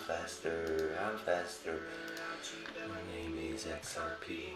I'm faster. My name is XRP.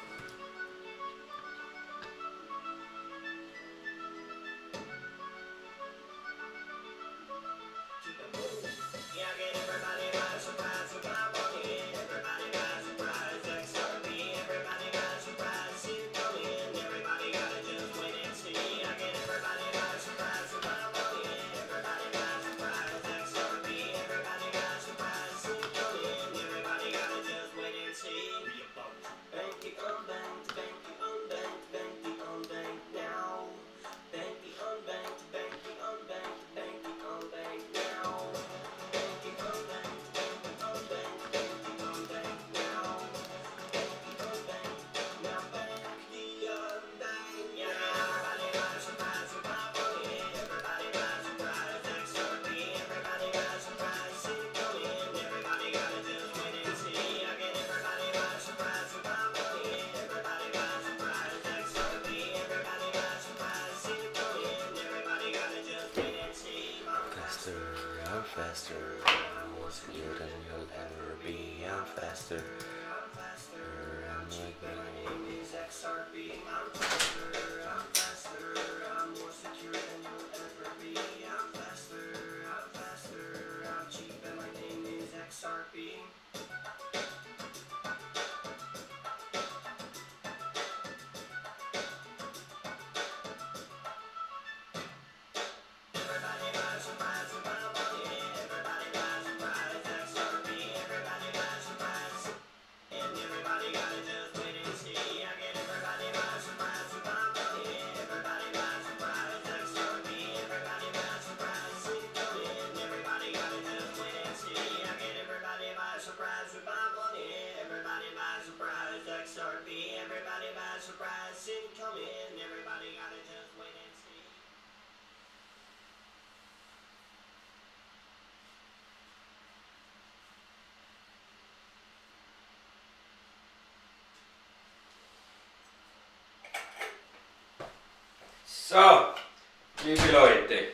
Faster, I'm more secure than you'll ever be. I'm faster, I'm like my name is XRP. I'm faster, I'm more secure than you'll ever be. I'm faster, I'm cheap and my name is XRP. So, liebe Leute,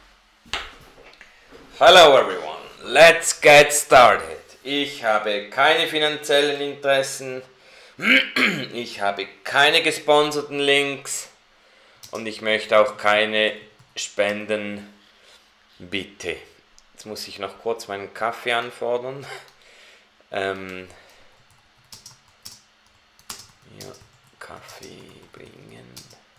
hello everyone, let's get started. Ich habe keine finanziellen Interessen, ich habe keine gesponserten Links und ich möchte auch keine Spenden, bitte. Jetzt muss ich noch kurz meinen Kaffee anfordern. Ja, Kaffee bringen.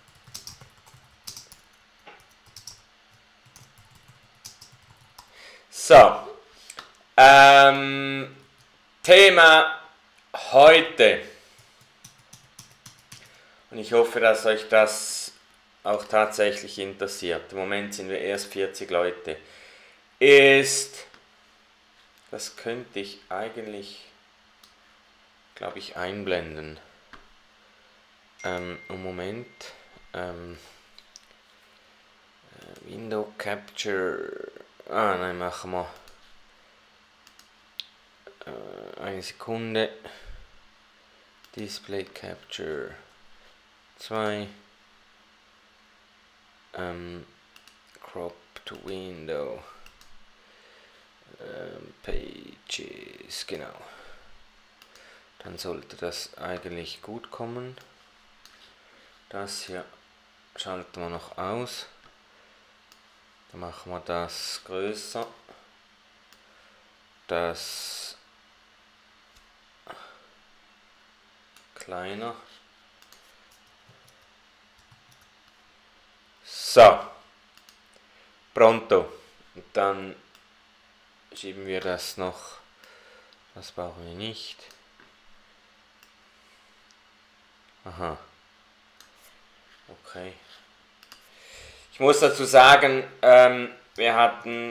So, Thema heute, und ich hoffe, dass euch das auch tatsächlich interessiert, im Moment sind wir erst 40 Leute, ist, das könnte ich eigentlich, glaube ich, einblenden, Moment, Window Capture. Nein, machen wir eine Sekunde. Display Capture 2. Crop to Window. Pages, genau. Dann sollte das eigentlich gut kommen. Das hier schalten wir noch aus. Dann machen wir das größer, das kleiner. So, pronto. Und dann schieben wir das noch, das brauchen wir nicht. Aha, okay. Ich muss dazu sagen, wir hatten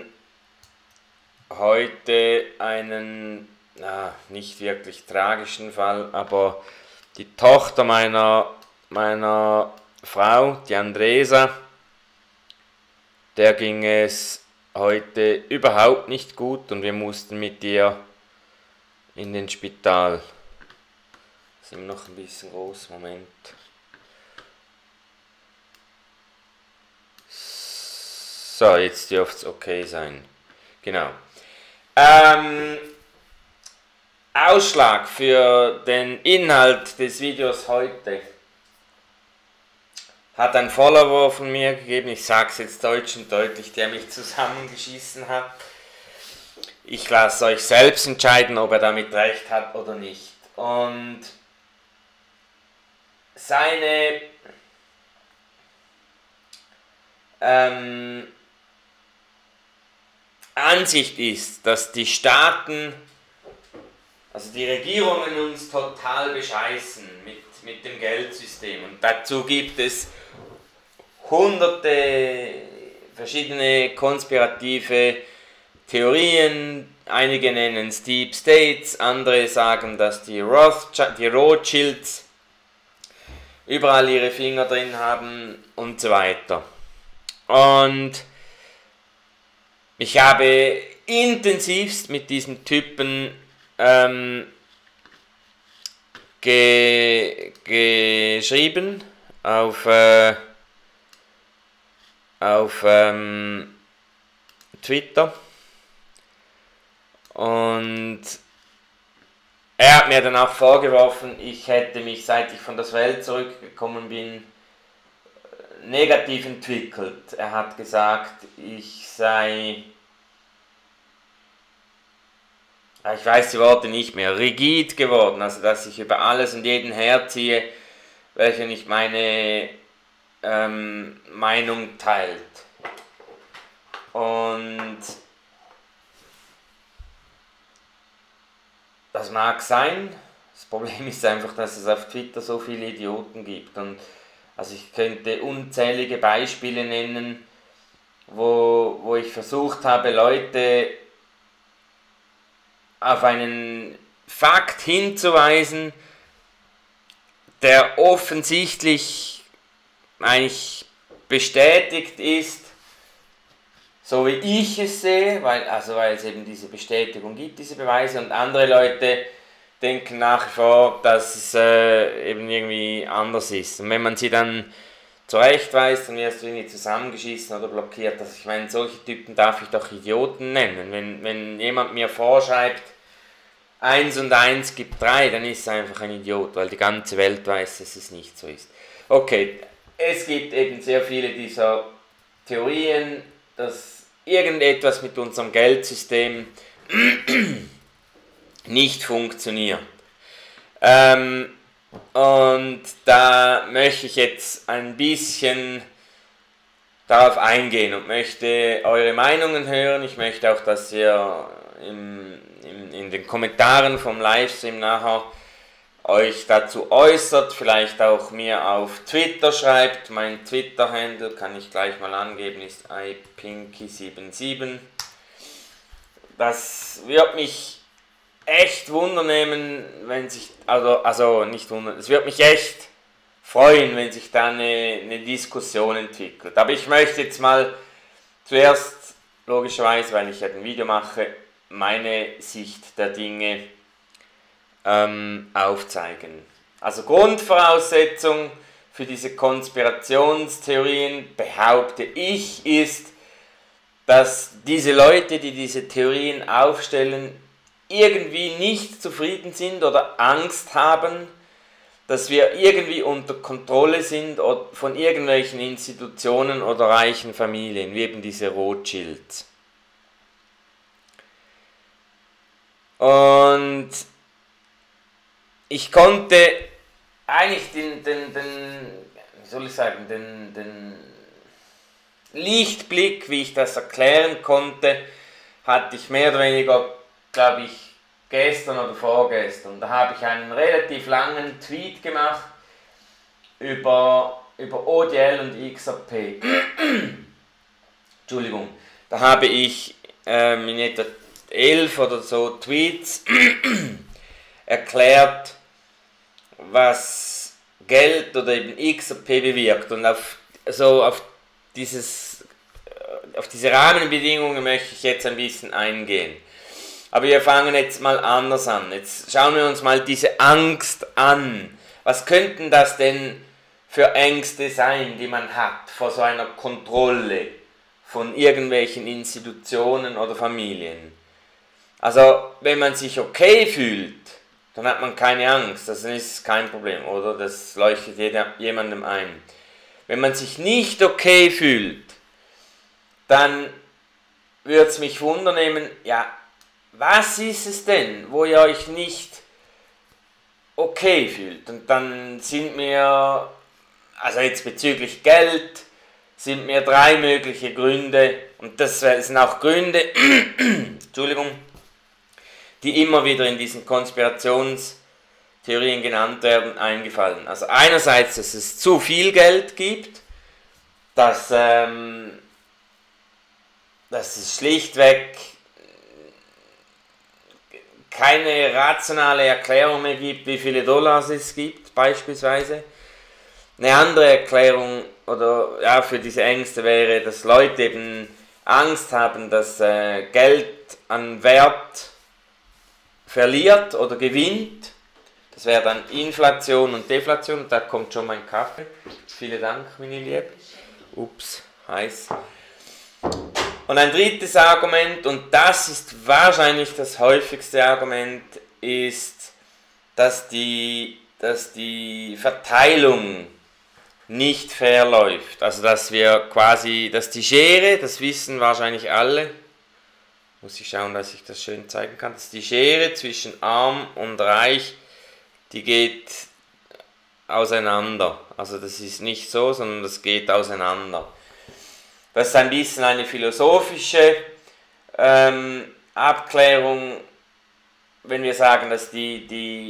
heute einen, nicht wirklich tragischen Fall, aber die Tochter meiner Frau, die Andresa, der ging es heute überhaupt nicht gut und wir mussten mit ihr in den Spital. Das ist immer noch ein bisschen groß, Moment. So, jetzt dürfte es okay sein. Genau. Ähm, Ausschlag für den Inhalt des Videos heute hat ein Follower von mir gegeben, ich sage es jetzt deutsch und deutlich, der mich zusammengeschissen hat. Ich lasse euch selbst entscheiden, ob er damit recht hat oder nicht. Und seine Ansicht ist, dass die Staaten, also die Regierungen uns total bescheißen mit dem Geldsystem. Und dazu gibt es hunderte verschiedene konspirative Theorien. Einige nennen es Deep States, andere sagen, dass die Rothschilds überall ihre Finger drin haben und so weiter. Und ich habe intensivst mit diesem Typen geschrieben auf Twitter, und er hat mir dann auch vorgeworfen, ich hätte mich, seit ich von der Welt zurückgekommen bin, negativ entwickelt. Er hat gesagt, ich sei, ich weiß die Worte nicht mehr, rigid geworden, also dass ich über alles und jeden herziehe, welcher nicht meine Meinung teilt. Und das mag sein. Das Problem ist einfach, dass es auf Twitter so viele Idioten gibt. Und also ich könnte unzählige Beispiele nennen, wo ich versucht habe, Leute auf einen Fakt hinzuweisen, der offensichtlich eigentlich bestätigt ist, so wie ich es sehe, weil es eben diese Bestätigung gibt, diese Beweise, und andere Leute denken nach wie vor, dass es eben irgendwie anders ist. Und wenn man sie dann zurechtweist, dann wirst du irgendwie zusammengeschissen oder blockiert. Also ich meine, solche Typen darf ich doch Idioten nennen. Wenn jemand mir vorschreibt, 1 und 1 gibt 3, dann ist er einfach ein Idiot, weil die ganze Welt weiß, dass es nicht so ist. Okay, es gibt eben sehr viele dieser Theorien, dass irgendetwas mit unserem Geldsystem nicht funktioniert. Und da möchte ich jetzt ein bisschen darauf eingehen und möchte eure Meinungen hören. Ich möchte auch, dass ihr in den Kommentaren vom Livestream nachher euch dazu äußert, vielleicht auch mir auf Twitter schreibt. Mein Twitter-Handle kann ich gleich mal angeben, ist ipinky77. Das wird mich echt wundernehmen, wenn sich, also nicht wundern, es wird mich echt freuen, wenn sich da eine Diskussion entwickelt. Aber ich möchte jetzt mal zuerst, logischerweise, weil ich ja ein Video mache, meine Sicht der Dinge aufzeigen. Also Grundvoraussetzung für diese Konspirationstheorien, behaupte ich, ist, dass diese Leute, die diese Theorien aufstellen, irgendwie nicht zufrieden sind oder Angst haben, dass wir irgendwie unter Kontrolle sind von irgendwelchen Institutionen oder reichen Familien, wie eben diese Rothschilds. Und ich konnte eigentlich den Lichtblick, wie ich das erklären konnte, hatte ich mehr oder weniger, glaube ich, gestern oder vorgestern. Da habe ich einen relativ langen Tweet gemacht über ODL und XRP. Entschuldigung. Da habe ich in etwa 11 oder so Tweets erklärt, was Geld oder eben XRP bewirkt. Und auf diese Rahmenbedingungen möchte ich jetzt ein bisschen eingehen. Aber wir fangen jetzt mal anders an. Jetzt schauen wir uns mal diese Angst an. Was könnten das denn für Ängste sein, die man hat vor so einer Kontrolle von irgendwelchen Institutionen oder Familien? Also, wenn man sich okay fühlt, dann hat man keine Angst, das ist kein Problem, oder? Das leuchtet jemandem ein. Wenn man sich nicht okay fühlt, dann würde es mich wundern, ja, was ist es denn, wo ihr euch nicht okay fühlt? Und dann sind mir, also jetzt bezüglich Geld, sind mir 3 mögliche Gründe, und das sind auch Gründe, Entschuldigung, die immer wieder in diesen Konspirationstheorien genannt werden, eingefallen. Also einerseits, dass es zu viel Geld gibt, dass es schlichtweg keine rationale Erklärung mehr gibt, wie viele Dollars es gibt, beispielsweise. Eine andere Erklärung oder ja, für diese Ängste wäre, dass Leute eben Angst haben, dass Geld an Wert verliert oder gewinnt. Das wäre dann Inflation und Deflation. Und da kommt schon mein Kaffee. Vielen Dank, meine Liebe. Ups, heiß. Und ein drittes Argument, und das ist wahrscheinlich das häufigste Argument, ist, dass die Verteilung nicht fair läuft. Also dass die Schere, das wissen wahrscheinlich alle, muss ich schauen, dass ich das schön zeigen kann, dass die Schere zwischen arm und reich, die geht auseinander. Also das ist nicht so, sondern das geht auseinander. Das ist ein bisschen eine philosophische Abklärung, wenn wir sagen, dass die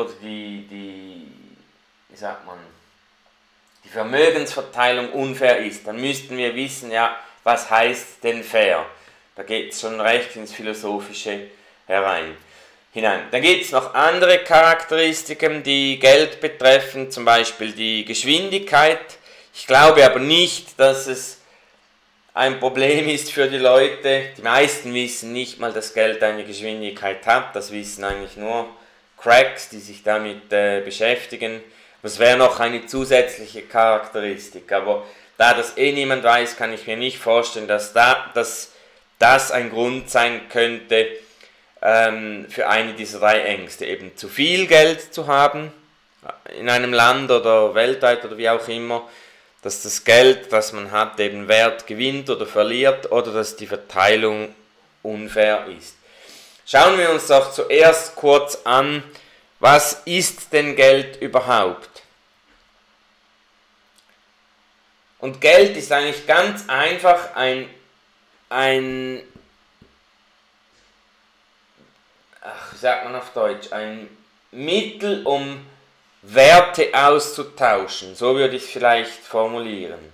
Vermögensverteilung unfair ist, dann müssten wir wissen, ja, was heißt denn fair? Da geht es schon recht ins Philosophische hinein. Dann gibt es noch andere Charakteristiken, die Geld betreffen, zum Beispiel die Geschwindigkeit. Ich glaube aber nicht, dass es ein Problem ist für die Leute. Die meisten wissen nicht mal, dass Geld eine Geschwindigkeit hat. Das wissen eigentlich nur Cracks, die sich damit beschäftigen. Das wäre noch eine zusätzliche Charakteristik. Aber da das niemand weiß, kann ich mir nicht vorstellen, dass das ein Grund sein könnte für eine dieser 3 Ängste. Eben zu viel Geld zu haben in einem Land oder weltweit oder wie auch immer, dass das Geld, das man hat, eben Wert gewinnt oder verliert oder dass die Verteilung unfair ist. Schauen wir uns doch zuerst kurz an, was ist denn Geld überhaupt? Und Geld ist eigentlich ganz einfach wie sagt man auf Deutsch, ein Mittel, um Werte auszutauschen, so würde ich es vielleicht formulieren.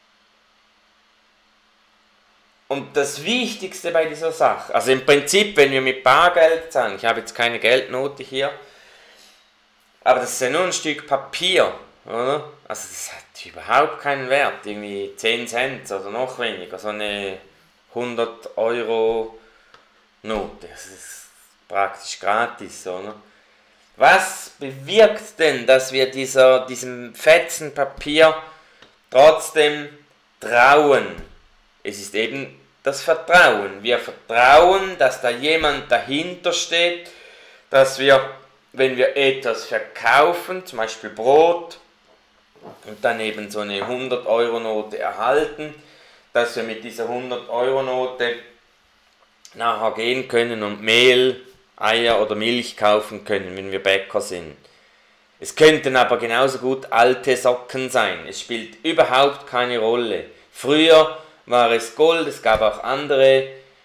Und das Wichtigste bei dieser Sache, also im Prinzip, wenn wir mit Bargeld zahlen, ich habe jetzt keine Geldnote hier, aber das ist ja nur ein Stück Papier, oder? Also das hat überhaupt keinen Wert, irgendwie 10 Cent oder noch weniger, so eine 100-Euro-Note, das ist praktisch gratis, oder? Was bewirkt denn, dass wir diesem fetzen Papier trotzdem trauen? Es ist eben das Vertrauen. Wir vertrauen, dass da jemand dahinter steht, dass wir, wenn wir etwas verkaufen, zum Beispiel Brot, und dann eben so eine 100-Euro-Note erhalten, dass wir mit dieser 100-Euro-Note nachher gehen können und Mehl, Eier oder Milch kaufen können, wenn wir Bäcker sind. Es könnten aber genauso gut alte Socken sein. Es spielt überhaupt keine Rolle. Früher war es Gold, es gab auch andere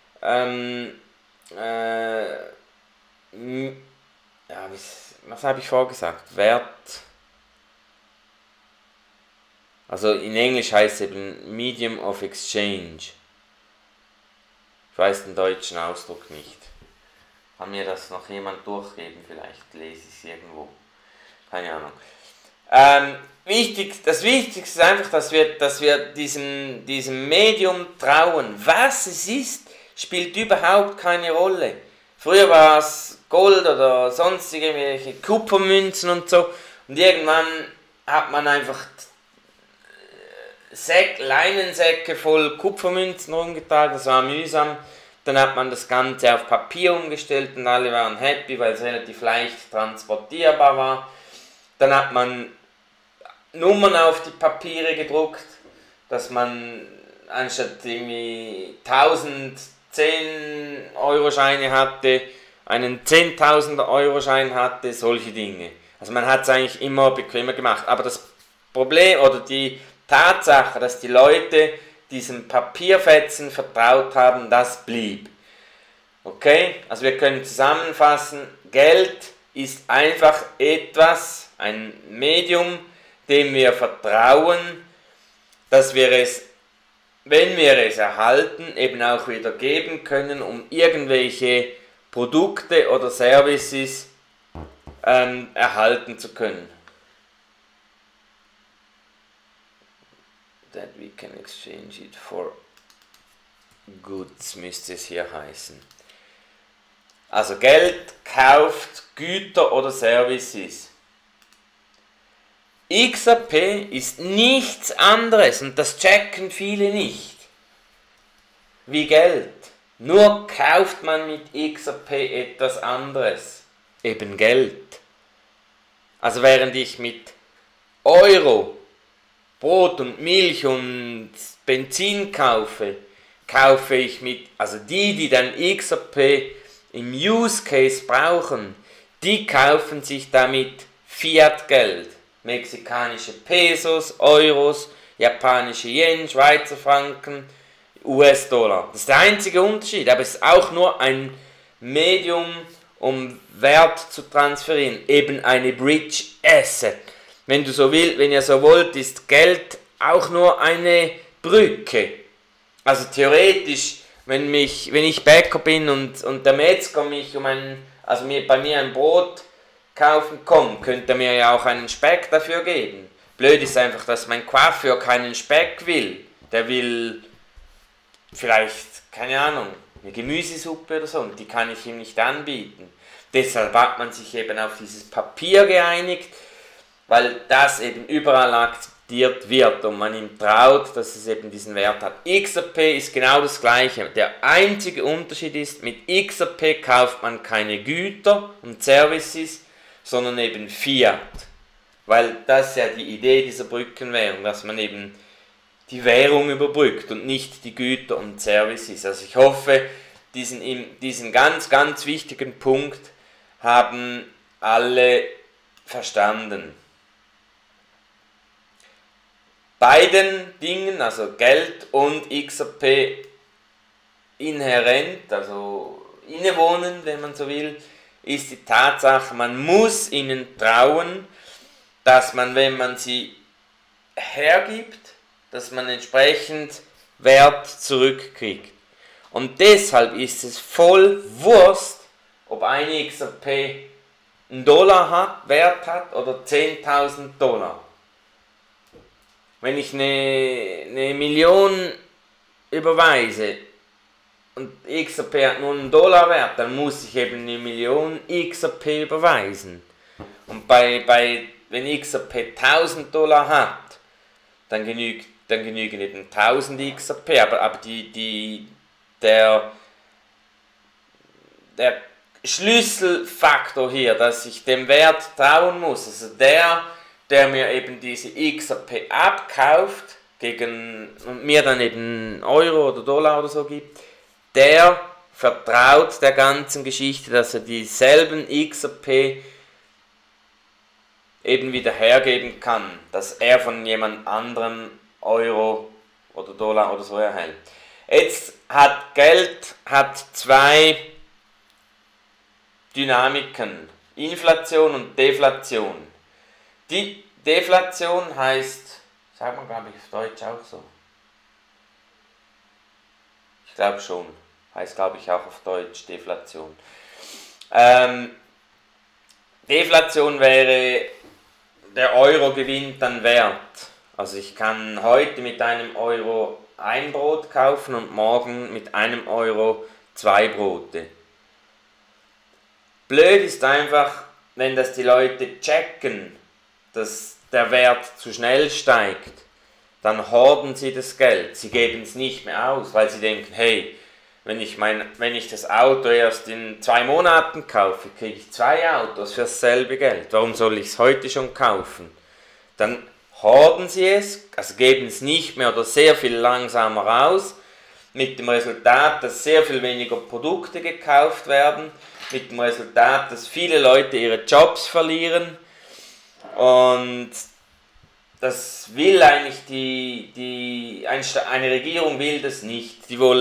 was habe ich vorgesagt? Wert. Also in Englisch heißt es eben Medium of Exchange. Ich weiß den deutschen Ausdruck nicht. Kann mir das noch jemand durchgeben? Vielleicht lese ich es irgendwo. Keine Ahnung. Das Wichtigste ist einfach, dass wir diesem Medium trauen. Was es ist, spielt überhaupt keine Rolle. Früher war es Gold oder sonstige irgendwelche Kupfermünzen und so. Und irgendwann hat man einfach Leinensäcke voll Kupfermünzen rumgetragen. Das war mühsam. Dann hat man das Ganze auf Papier umgestellt und alle waren happy, weil es relativ leicht transportierbar war. Dann hat man Nummern auf die Papiere gedruckt, dass man anstatt irgendwie 1000 10-Euro-Scheine hatte, einen 10.000-Euro-Schein hatte, solche Dinge. Also man hat es eigentlich immer bequemer gemacht. Aber das Problem oder die Tatsache, dass die Leute diesem Papierfetzen vertraut haben, das blieb. Okay? Also wir können zusammenfassen, Geld ist einfach etwas, ein Medium, dem wir vertrauen, dass wir es, wenn wir es erhalten, eben auch wieder geben können, um irgendwelche Produkte oder Services erhalten zu können. That we can exchange it for goods, müsste es hier heißen. Also Geld kauft Güter oder Services. XRP ist nichts anderes, und das checken viele nicht, wie Geld. Nur kauft man mit XRP etwas anderes, eben Geld. Also während ich mit Euro Brot und Milch und Benzin kaufe, kaufe ich mit, also die dann XRP im Use Case brauchen, die kaufen sich damit Fiat-Geld. Mexikanische Pesos, Euros, japanische Yen, Schweizer Franken, US-Dollar. Das ist der einzige Unterschied, aber es ist auch nur ein Medium, um Wert zu transferieren, eben eine Bridge Asset. Wenn du so willst, wenn ihr so wollt, ist Geld auch nur eine Brücke. Also theoretisch, wenn ich Bäcker bin und der Metzger mich bei mir ein Brot kaufen kommt, könnte er mir ja auch einen Speck dafür geben. Blöd ist einfach, dass mein Coiffeur keinen Speck will. Der will vielleicht, keine Ahnung, eine Gemüsesuppe oder so, und die kann ich ihm nicht anbieten. Deshalb hat man sich eben auf dieses Papier geeinigt, weil das eben überall akzeptiert wird und man ihm traut, dass es eben diesen Wert hat. XRP ist genau das Gleiche. Der einzige Unterschied ist, mit XRP kauft man keine Güter und Services, sondern eben Fiat. Weil das ist ja die Idee dieser Brückenwährung, dass man eben die Währung überbrückt und nicht die Güter und Services. Also ich hoffe, diesen ganz, ganz wichtigen Punkt haben alle verstanden. Beiden Dingen, also Geld und XRP, inhärent, also innewohnend, wenn man so will, ist die Tatsache, man muss ihnen trauen, dass man, wenn man sie hergibt, dass man entsprechend Wert zurückkriegt. Und deshalb ist es voll Wurst, ob eine XRP einen Dollar Wert hat oder 10.000 Dollar. Wenn ich eine Million überweise und XRP hat nur einen Dollar Wert, dann muss ich eben eine Million XRP überweisen. Und wenn XRP 1000 Dollar hat, dann genügen eben 1000 XRP. Aber der Schlüsselfaktor hier, dass ich dem Wert trauen muss, also der mir eben diese XRP abkauft und mir dann eben Euro oder Dollar oder so gibt, der vertraut der ganzen Geschichte, dass er dieselben XRP eben wieder hergeben kann, dass er von jemand anderem Euro oder Dollar oder so erhält. Jetzt hat Geld zwei Dynamiken, Inflation und Deflation. Die Deflation heißt, sagt man glaube ich auf Deutsch auch so. Ich glaube schon. Heißt glaube ich auch auf Deutsch Deflation. Deflation wäre, der Euro gewinnt an Wert. Also ich kann heute mit einem Euro ein Brot kaufen und morgen mit einem Euro 2 Brote. Blöd ist einfach, wenn das die Leute checken, dass der Wert zu schnell steigt, dann horten sie das Geld. Sie geben es nicht mehr aus, weil sie denken, hey, Wenn ich das Auto erst in 2 Monaten kaufe, kriege ich 2 Autos für dasselbe Geld. Warum soll ich es heute schon kaufen? Dann horten sie es, also geben es nicht mehr oder sehr viel langsamer aus, mit dem Resultat, dass sehr viel weniger Produkte gekauft werden, mit dem Resultat, dass viele Leute ihre Jobs verlieren, und das will eigentlich eine Regierung will das nicht.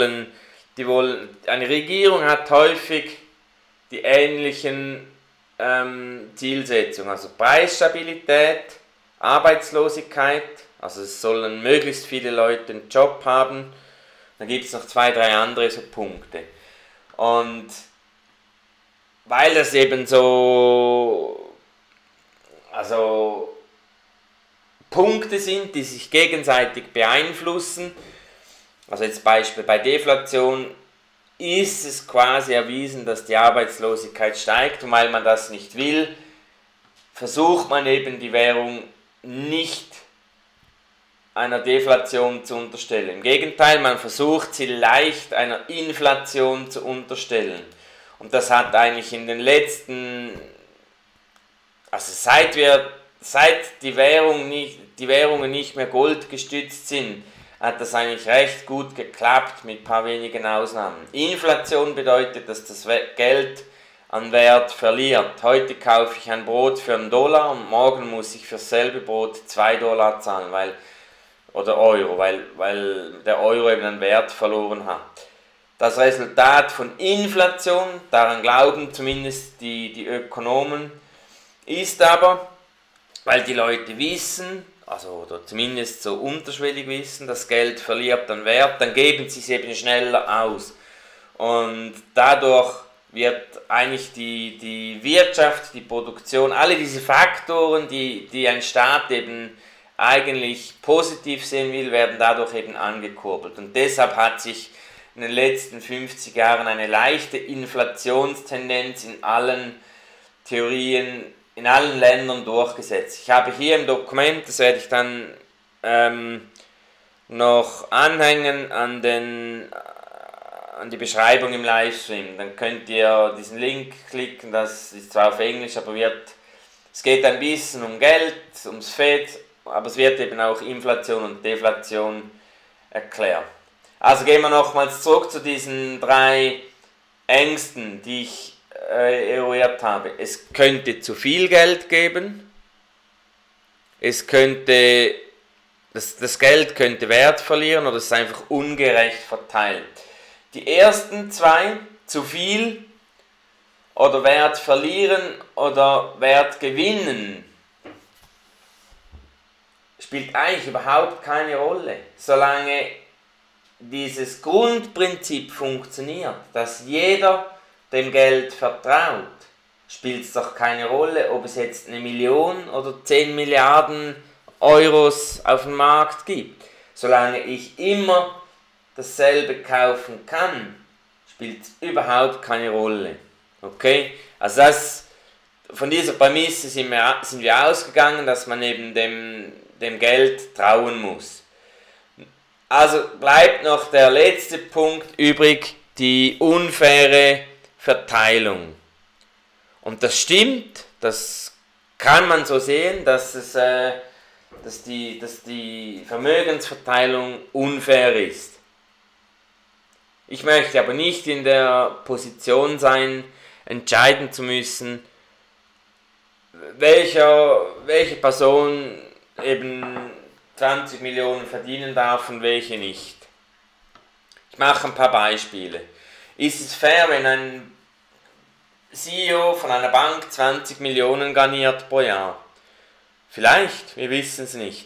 Eine Regierung hat häufig die ähnlichen Zielsetzungen, also Preisstabilität, Arbeitslosigkeit, also es sollen möglichst viele Leute einen Job haben. Dann gibt es noch 2, 3 andere so Punkte. Und weil das eben so, also Punkte sind, die sich gegenseitig beeinflussen, also jetzt Beispiel bei Deflation, ist es quasi erwiesen, dass die Arbeitslosigkeit steigt, und weil man das nicht will, versucht man eben die Währung nicht einer Deflation zu unterstellen. Im Gegenteil, man versucht sie leicht einer Inflation zu unterstellen. Und das hat eigentlich in den letzten, also seit die Währungen nicht mehr goldgestützt sind, hat das eigentlich recht gut geklappt, mit ein paar wenigen Ausnahmen. Inflation bedeutet, dass das Geld an Wert verliert. Heute kaufe ich ein Brot für $1 und morgen muss ich für dasselbe Brot $2 zahlen, oder Euro, weil der Euro eben an Wert verloren hat. Das Resultat von Inflation, daran glauben zumindest die Ökonomen, ist aber, weil die Leute wissen, oder zumindest so unterschwellig wissen, das Geld verliert an Wert, dann geben sie es eben schneller aus. Und dadurch wird eigentlich die Wirtschaft, die Produktion, alle diese Faktoren, die ein Staat eben eigentlich positiv sehen will, werden dadurch eben angekurbelt. Und deshalb hat sich in den letzten 50 Jahren eine leichte Inflationstendenz in allen Theorien, in allen Ländern durchgesetzt. Ich habe hier im Dokument, das werde ich dann noch anhängen an die Beschreibung im Livestream. Dann könnt ihr diesen Link klicken, das ist zwar auf Englisch, aber es geht ein bisschen um Geld, ums Fed, aber es wird eben auch Inflation und Deflation erklärt. Also gehen wir nochmals zurück zu diesen 3 Ängsten, die ich eruiert habe. Es könnte zu viel Geld geben, das Geld könnte Wert verlieren, oder es ist einfach ungerecht verteilt. Die ersten 2, zu viel oder Wert verlieren oder Wert gewinnen, spielt eigentlich überhaupt keine Rolle, solange dieses Grundprinzip funktioniert, dass jeder dem Geld vertraut, spielt es doch keine Rolle, ob es jetzt 1 Million oder 10 Milliarden Euros auf dem Markt gibt. Solange ich immer dasselbe kaufen kann, spielt es überhaupt keine Rolle. Okay? Also von dieser Prämisse sind wir ausgegangen, dass man eben dem Geld trauen muss. Also bleibt noch der letzte Punkt übrig, die unfaire Verteilung. Und das stimmt, das kann man so sehen, dass die Vermögensverteilung unfair ist. Ich möchte aber nicht in der Position sein, entscheiden zu müssen, welche Person eben 20 Millionen verdienen darf und welche nicht. Ich mache ein paar Beispiele. Ist es fair, wenn ein CEO von einer Bank 20 Millionen garniert pro Jahr? Vielleicht, wir wissen es nicht.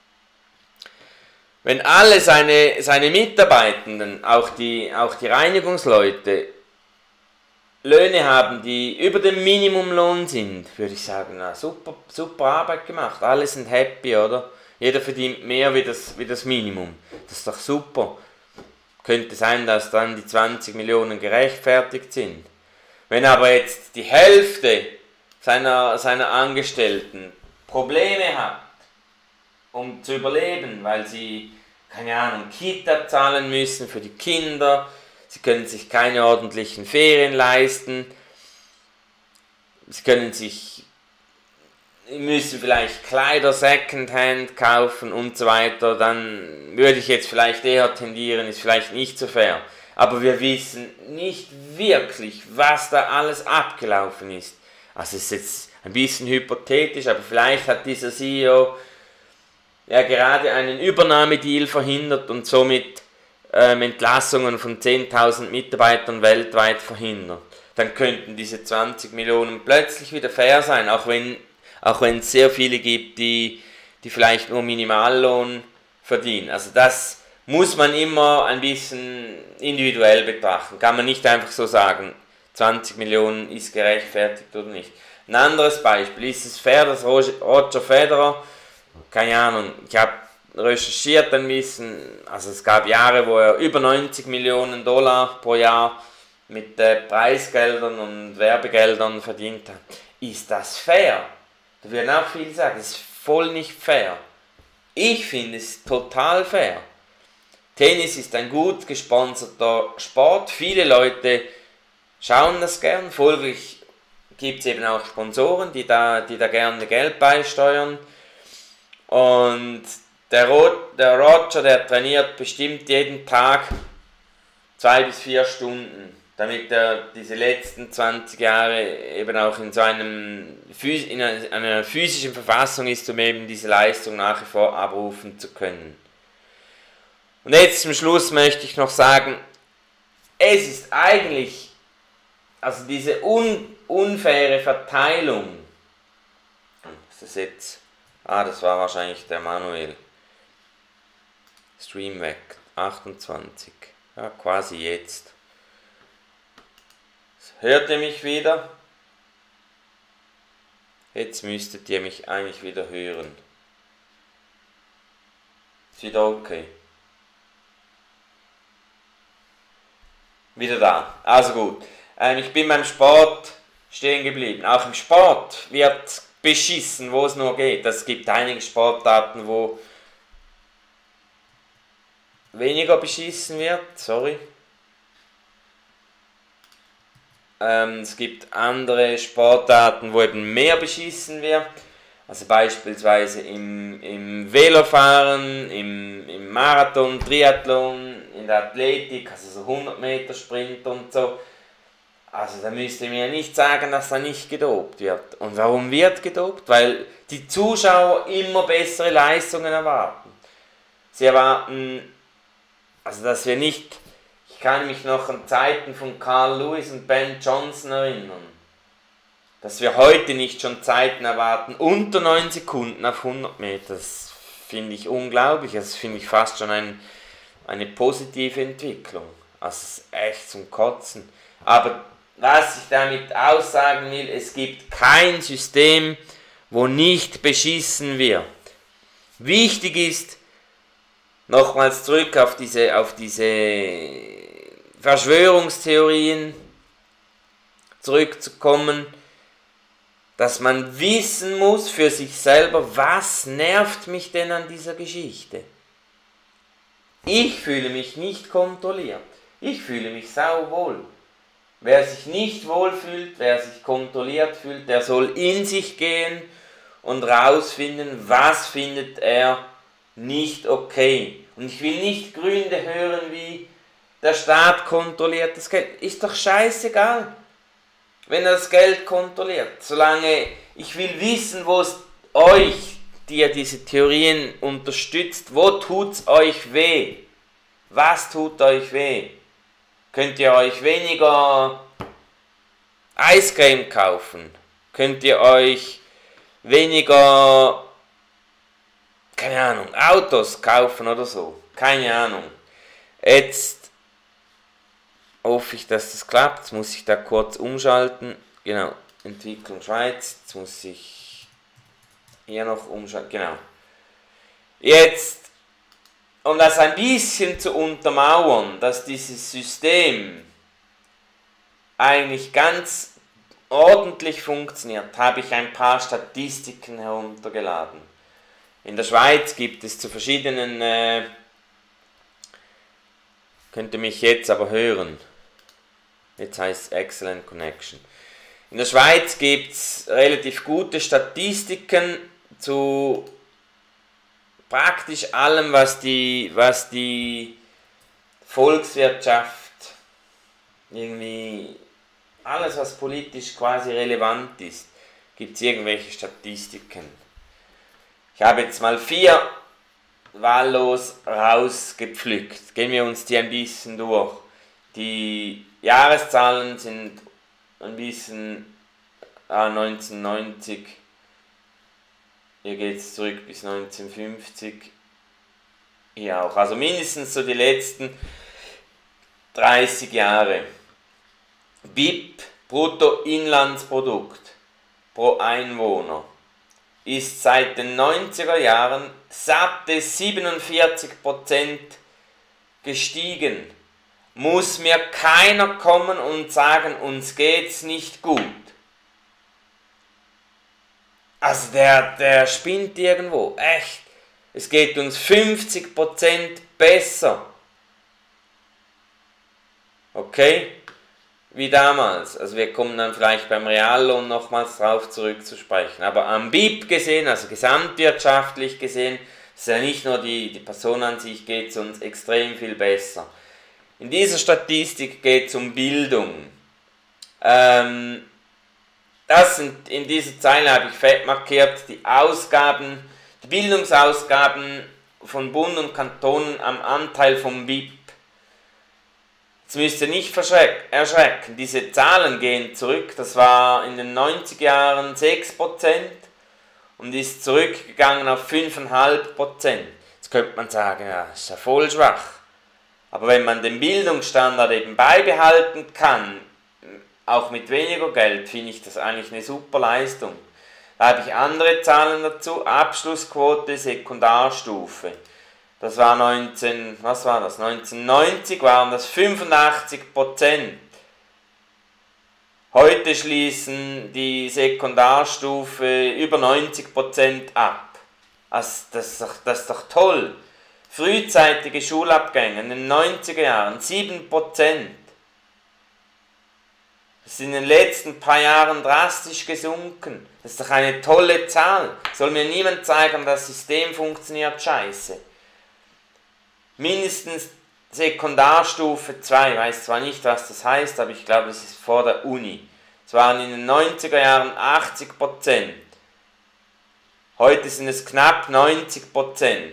Wenn alle seine Mitarbeitenden, auch die Reinigungsleute, Löhne haben, die über dem Minimumlohn sind, würde ich sagen, na, super Arbeit gemacht, alle sind happy, oder? Jeder verdient mehr wie das Minimum. Das ist doch super. Könnte sein, dass dann die 20 Millionen gerechtfertigt sind. Wenn aber jetzt die Hälfte seiner Angestellten Probleme hat, um zu überleben, weil sie, keine Ahnung, Kita zahlen müssen für die Kinder, sie können sich keine ordentlichen Ferien leisten, sie müssen vielleicht Kleider Secondhand kaufen und so weiter, dann würde ich jetzt vielleicht eher tendieren, ist vielleicht nicht so fair. Aber wir wissen nicht wirklich, was da alles abgelaufen ist. Also es ist jetzt ein bisschen hypothetisch, aber vielleicht hat dieser CEO ja gerade einen Übernahmedeal verhindert und somit Entlassungen von 10.000 Mitarbeitern weltweit verhindert. Dann könnten diese 20 Millionen plötzlich wieder fair sein, auch wenn es sehr viele gibt, die vielleicht nur Minimallohn verdienen. Also das muss man immer ein bisschen individuell betrachten. Kann man nicht einfach so sagen, 20 Millionen ist gerechtfertigt oder nicht. Ein anderes Beispiel, ist es fair, dass Roger Federer, keine Ahnung, ich habe recherchiert ein bisschen, also es gab Jahre, wo er über 90 Millionen Dollar pro Jahr mit Preisgeldern und Werbegeldern verdient hat. Ist das fair? Da werden auch viele sagen, das ist voll nicht fair. Ich finde es total fair. Tennis ist ein gut gesponserter Sport. Viele Leute schauen das gern. Folglich gibt es eben auch Sponsoren, die da gerne Geld beisteuern. Und der Roger, der trainiert bestimmt jeden Tag 2 bis 4 Stunden, damit er diese letzten 20 Jahre eben auch in einer physischen Verfassung ist, um eben diese Leistung nach wie vor abrufen zu können. Und jetzt zum Schluss möchte ich noch sagen, es ist eigentlich, also diese unfaire Verteilung, ist das jetzt, das war wahrscheinlich der Manuel, Stream weg, 28, ja quasi jetzt. Hört ihr mich wieder? Jetzt müsstet ihr mich eigentlich wieder hören. Ist wieder okay. Wieder da. Also gut. Ich bin beim Sport stehen geblieben. Auch im Sport wird beschissen, wo es nur geht. Es gibt einige Sportarten, wo weniger beschissen wird. Sorry. Es gibt andere Sportarten, wo eben mehr beschissen wird. Also beispielsweise im Velofahren, im Marathon, Triathlon, in der Athletik, also so 100 Meter Sprint und so. Also da müsst ihr mir nicht sagen, dass da nicht gedopt wird. Und warum wird gedopt? Weil die Zuschauer immer bessere Leistungen erwarten. Sie erwarten, also dass wir nicht, ich kann mich noch an Zeiten von Carl Lewis und Ben Johnson erinnern, dass wir heute nicht schon Zeiten erwarten unter 9 Sekunden auf 100 Meter. Das finde ich unglaublich, das finde ich fast schon eine positive Entwicklung. Also es ist echt zum Kotzen. Aber was ich damit aussagen will, es gibt kein System, wo nicht beschissen wird. Wichtig ist, nochmals zurück auf diese Verschwörungstheorien zurückzukommen, dass man wissen muss für sich selber, was nervt mich denn an dieser Geschichte. Ich fühle mich nicht kontrolliert. Ich fühle mich sauwohl. Wer sich nicht wohlfühlt, wer sich kontrolliert fühlt, der soll in sich gehen und rausfinden, was findet er nicht okay. Und ich will nicht Gründe hören wie, der Staat kontrolliert das Geld. Ist doch scheißegal, wenn er das Geld kontrolliert. Solange ich will wissen, wo es euch, die ihr diese Theorien unterstützt, wo tut es euch weh? Was tut euch weh? Könnt ihr euch weniger Eiscreme kaufen? Könnt ihr euch weniger, keine Ahnung, Autos kaufen oder so? Keine Ahnung. Jetzt hoffe ich, dass das klappt. Jetzt muss ich da kurz umschalten. Genau, Entwicklung Schweiz. Jetzt muss ich hier noch umschalten. Genau. Jetzt, um das ein bisschen zu untermauern, dass dieses System eigentlich ganz ordentlich funktioniert, habe ich ein paar Statistiken heruntergeladen. In der Schweiz gibt es zu verschiedenen, Könnt ihr mich jetzt aber hören. Jetzt heißt es Excellent Connection. In der Schweiz gibt es relativ gute Statistiken zu praktisch allem, was die Volkswirtschaft, irgendwie alles, was politisch quasi relevant ist, gibt es irgendwelche Statistiken. Ich habe jetzt mal 4 wahllos rausgepflückt. Gehen wir uns die ein bisschen durch. Die Jahreszahlen sind ein bisschen 1990, hier geht es zurück bis 1950, hier auch. Also mindestens so die letzten 30 Jahre. BIP, Bruttoinlandsprodukt pro Einwohner, ist seit den 90er Jahren satte 47% gestiegen. Muss mir keiner kommen und sagen, uns geht's nicht gut. Also der spinnt irgendwo, echt. Es geht uns 50% besser. Okay? Wie damals. Also wir kommen dann vielleicht beim Reallohn nochmals drauf zurückzusprechen. Aber am BIP gesehen, also gesamtwirtschaftlich gesehen, ist ja nicht nur die Person an sich, geht es uns extrem viel besser. In dieser Statistik geht es um Bildung. Das sind, in dieser Zeile habe ich fett markiert, die Bildungsausgaben von Bund und Kantonen am Anteil vom BIP. Jetzt müsst ihr nicht erschrecken, diese Zahlen gehen zurück, das war in den 90er Jahren 6% und ist zurückgegangen auf 5,5%. Jetzt könnte man sagen, ja, das ist ja voll schwach. Aber wenn man den Bildungsstandard eben beibehalten kann, auch mit weniger Geld, finde ich das eigentlich eine super Leistung. Da habe ich andere Zahlen dazu, Abschlussquote Sekundarstufe. Das war 1990 waren das 85%. Heute schließen die Sekundarstufe über 90% ab. Also das ist doch toll. Frühzeitige Schulabgänge in den 90er Jahren 7%. Das ist in den letzten paar Jahren drastisch gesunken. Das ist doch eine tolle Zahl. Soll mir niemand zeigen, das System funktioniert scheiße. Mindestens Sekundarstufe 2, ich weiß zwar nicht, was das heißt, aber ich glaube, es ist vor der Uni. Es waren in den 90er Jahren 80%. Heute sind es knapp 90%.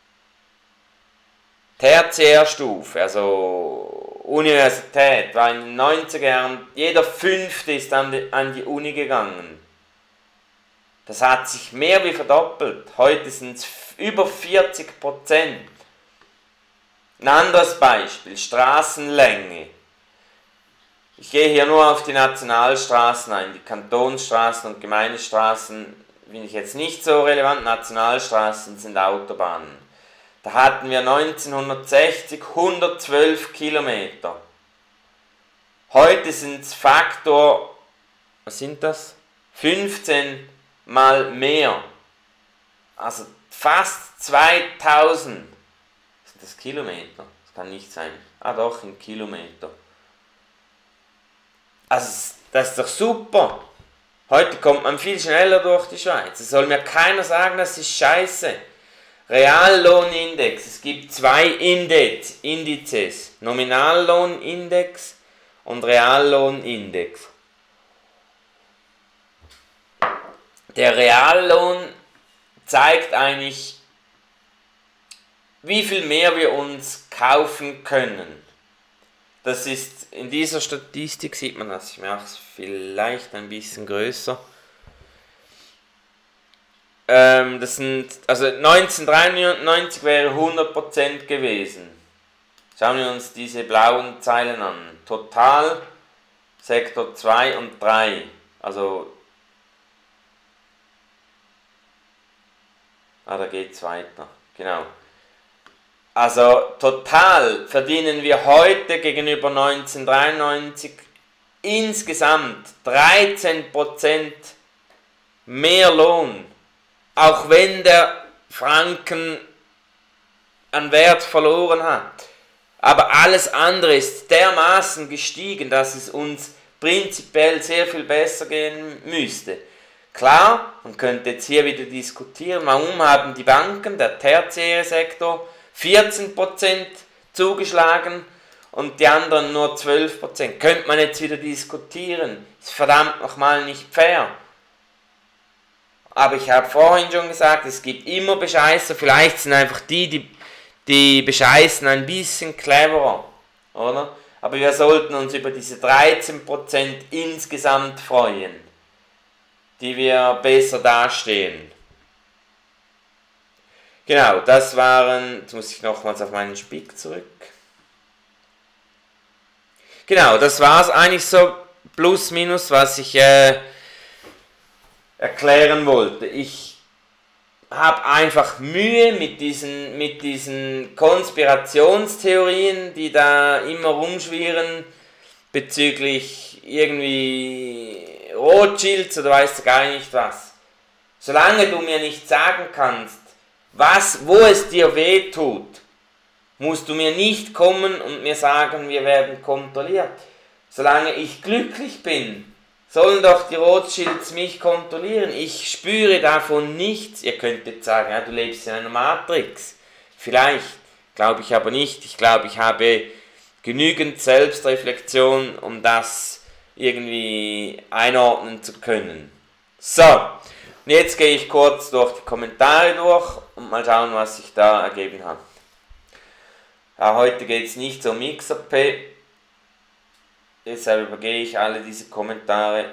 Tertiärstufe, also Universität, war in den 90er Jahren, jeder Fünfte ist an die Uni gegangen. Das hat sich mehr wie verdoppelt. Heute sind es über 40%. Ein anderes Beispiel, Straßenlänge. Ich gehe hier nur auf die Nationalstraßen ein, die Kantonsstraßen und Gemeindestraßen finde ich jetzt nicht so relevant, Nationalstraßen sind Autobahnen. Da hatten wir 1960 112 Kilometer. Heute sind es Faktor, was sind das? 15 mal mehr. Also fast 2000. Das Kilometer? Das kann nicht sein. Ah doch, in Kilometer. Also das ist doch super. Heute kommt man viel schneller durch die Schweiz. Es soll mir keiner sagen, das ist scheiße. Reallohnindex. Es gibt 2 Indizes. Nominallohnindex und Reallohnindex. Der Reallohn zeigt eigentlich, wie viel mehr wir uns kaufen können. Das ist, in dieser Statistik sieht man das, ich mache es vielleicht ein bisschen größer. Das sind, also 1993 wäre 100% gewesen. Schauen wir uns diese blauen Zeilen an. Total, Sektor 2 und 3. Also, da geht es weiter. Genau. Also total verdienen wir heute gegenüber 1993 insgesamt 13% mehr Lohn, auch wenn der Franken an Wert verloren hat. Aber alles andere ist dermaßen gestiegen, dass es uns prinzipiell sehr viel besser gehen müsste. Klar, man könnte jetzt hier wieder diskutieren, warum haben die Banken, der tertiäre Sektor, 14% zugeschlagen und die anderen nur 12%. Könnte man jetzt wieder diskutieren. Ist verdammt nochmal nicht fair. Aber ich habe vorhin schon gesagt, es gibt immer Bescheißer, vielleicht sind einfach die bescheißen ein bisschen cleverer, oder? Aber wir sollten uns über diese 13% insgesamt freuen, die wir besser dastehen. Genau, das waren, jetzt muss ich nochmals auf meinen Spick zurück. Genau, das war es eigentlich so plus minus, was ich erklären wollte. Ich habe einfach Mühe mit diesen Konspirationstheorien, die da immer rumschwirren bezüglich irgendwie Rothschilds oder weißt du gar nicht was. Solange du mir nicht sagen kannst, wo es dir weh tut, musst du mir nicht kommen und mir sagen, wir werden kontrolliert. Solange ich glücklich bin, sollen doch die Rothschilds mich kontrollieren. Ich spüre davon nichts. Ihr könntet sagen, ja, du lebst in einer Matrix. Vielleicht, glaube ich aber nicht. Ich glaube, ich habe genügend Selbstreflexion, um das irgendwie einordnen zu können. So, und jetzt gehe ich kurz durch die Kommentare durch und mal schauen, was sich da ergeben hat. Ja, heute geht es nicht um XRP. Deshalb übergehe ich alle diese Kommentare.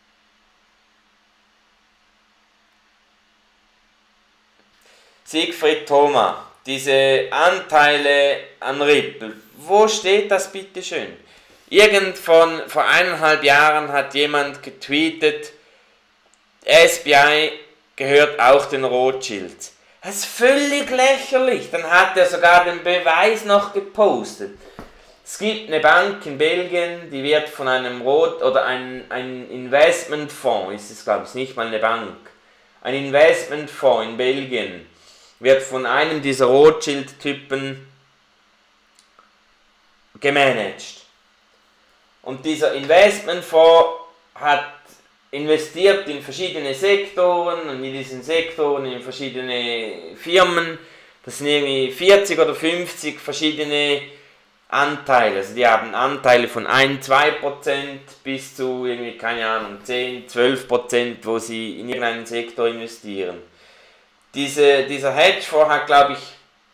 Siegfried Thoma, diese Anteile an Ripple, wo steht das bitte schön? Vor 1,5 Jahren hat jemand getweetet, SBI gehört auch den Rothschilds. Das ist völlig lächerlich. Dann hat er sogar den Beweis noch gepostet. Es gibt eine Bank in Belgien, die wird von einem ein Investmentfonds, ist es glaube ich, nicht mal eine Bank, ein Investmentfonds in Belgien wird von einem dieser Rothschild-Typen gemanagt. Und dieser Investmentfonds hat investiert in verschiedene Sektoren und in diesen Sektoren in verschiedene Firmen. Das sind irgendwie 40 oder 50 verschiedene Anteile, also die haben Anteile von 1-2% bis zu irgendwie, keine Ahnung, 10-12%, wo sie in irgendeinen Sektor investieren. Dieser Hedgefonds hat, glaube ich,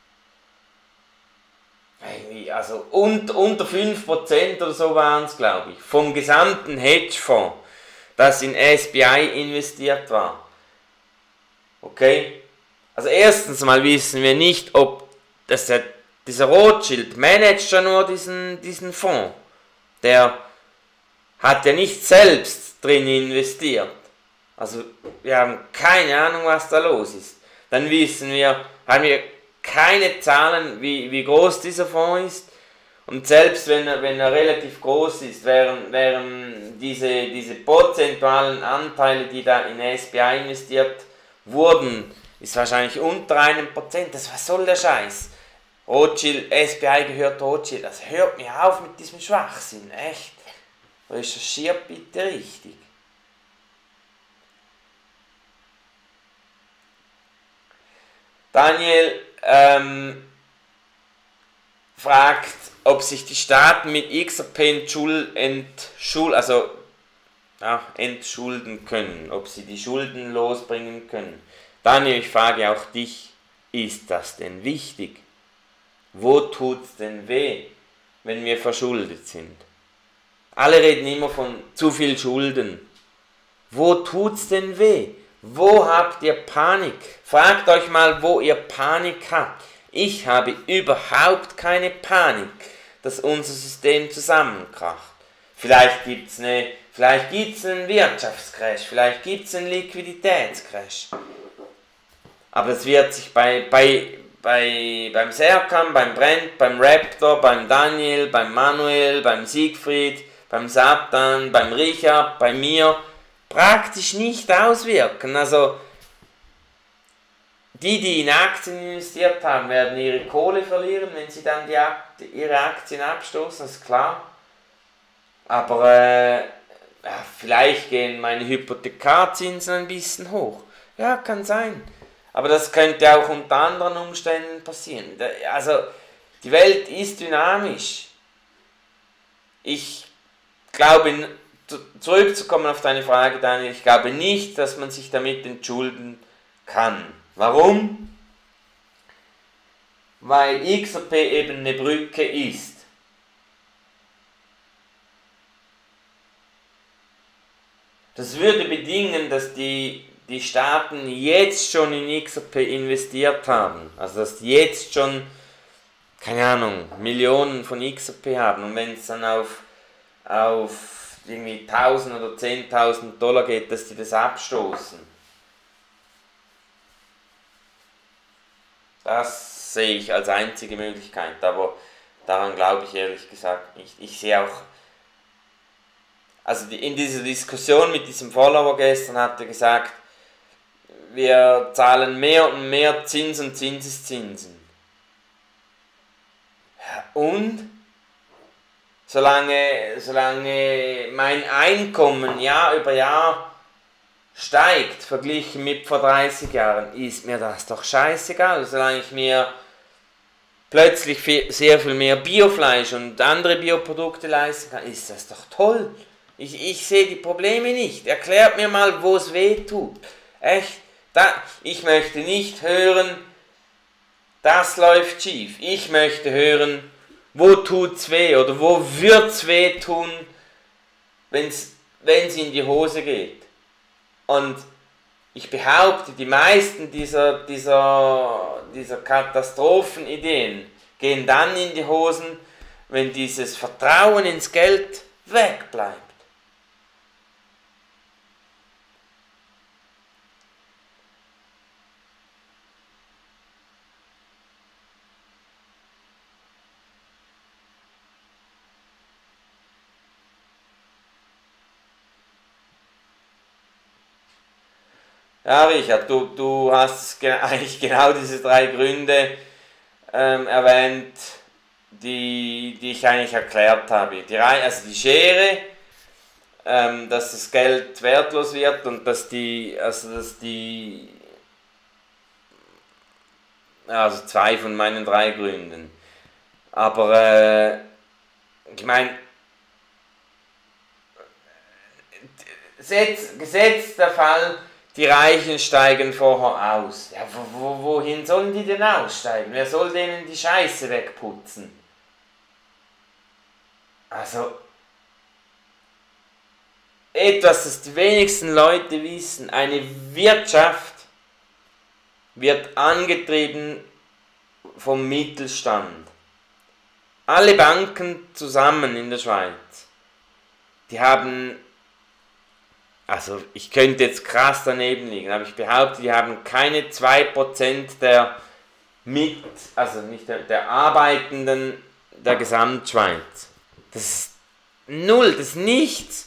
also unter 5% oder so waren es, glaube ich, vom gesamten Hedgefonds, das in SBI investiert war. Okay? Also erstens mal wissen wir nicht, ob dieser Rothschild managt ja nur diesen Fonds. Der hat ja nicht selbst drin investiert. Also wir haben keine Ahnung, was da los ist. Dann haben wir keine Zahlen, wie groß dieser Fonds ist. Und selbst wenn er relativ groß ist, wären diese prozentualen Anteile, die da in SBI investiert wurden, ist wahrscheinlich unter 1%. Was soll der Scheiß? Rothschild, SBI gehört Rothschild. Also hört mir auf mit diesem Schwachsinn, echt. Recherchiert bitte richtig. Daniel fragt, ob sich die Staaten mit XRP entschulden können, ob sie die Schulden losbringen können. Daniel, ich frage auch dich, ist das denn wichtig? Wo tut's denn weh, wenn wir verschuldet sind? Alle reden immer von zu viel Schulden. Wo tut's denn weh? Wo habt ihr Panik? Fragt euch mal, wo ihr Panik habt. Ich habe überhaupt keine Panik, dass unser System zusammenkracht. Vielleicht gibt's einen Wirtschaftscrash, vielleicht gibt es einen Liquiditätscrash. Aber das wird sich beim Serkan, beim Brent, beim Raptor, beim Daniel, beim Manuel, beim Siegfried, beim Satan, beim Richard, bei mir praktisch nicht auswirken. Also die in Aktien investiert haben, werden ihre Kohle verlieren, wenn sie dann ihre Aktien abstoßen, das ist klar. Aber ja, vielleicht gehen meine Hypothekarzinsen ein bisschen hoch. Ja, kann sein. Aber das könnte auch unter anderen Umständen passieren. Also, die Welt ist dynamisch. Ich glaube, zurückzukommen auf deine Frage, Daniel, ich glaube nicht, dass man sich damit entschulden kann. Warum? Weil XRP eben eine Brücke ist. Das würde bedingen, dass die Staaten jetzt schon in XRP investiert haben. Also dass die jetzt schon, keine Ahnung, Millionen von XRP haben. Und wenn es dann auf irgendwie 1.000 oder 10.000 Dollar geht, dass die das abstoßen. Das sehe ich als einzige Möglichkeit, aber daran glaube ich ehrlich gesagt nicht. Ich sehe auch, also in dieser Diskussion mit diesem Follower gestern hat er gesagt, wir zahlen mehr und mehr Zins und Zinseszinsen. Und solange mein Einkommen Jahr über Jahr steigt, verglichen mit vor 30 Jahren, ist mir das doch scheißegal. Solange ich mir plötzlich sehr viel mehr Biofleisch und andere Bioprodukte leisten kann, ist das doch toll. Ich sehe die Probleme nicht. Erklärt mir mal, wo es weh tut. Echt? Ich möchte nicht hören, das läuft schief. Ich möchte hören, wo tut's weh oder wo wird's weh tun, wenn es in die Hose geht. Und ich behaupte, die meisten dieser Katastrophenideen gehen dann in die Hosen, wenn dieses Vertrauen ins Geld wegbleibt. Ja, Richard, du hast eigentlich genau diese 3 Gründe erwähnt, die ich eigentlich erklärt habe. Also die Schere, dass das Geld wertlos wird und also 2 von meinen 3 Gründen. Aber ich meine, gesetzt der Fall, die Reichen steigen vorher aus. Ja, wohin sollen die denn aussteigen? Wer soll denen die Scheiße wegputzen? Also, etwas, das die wenigsten Leute wissen, eine Wirtschaft wird angetrieben vom Mittelstand. Alle Banken zusammen in der Schweiz, die haben, also ich könnte jetzt krass daneben liegen, aber ich behaupte, die haben keine 2% der der Arbeitenden der Gesamtschweiz. Das ist null, das ist nichts.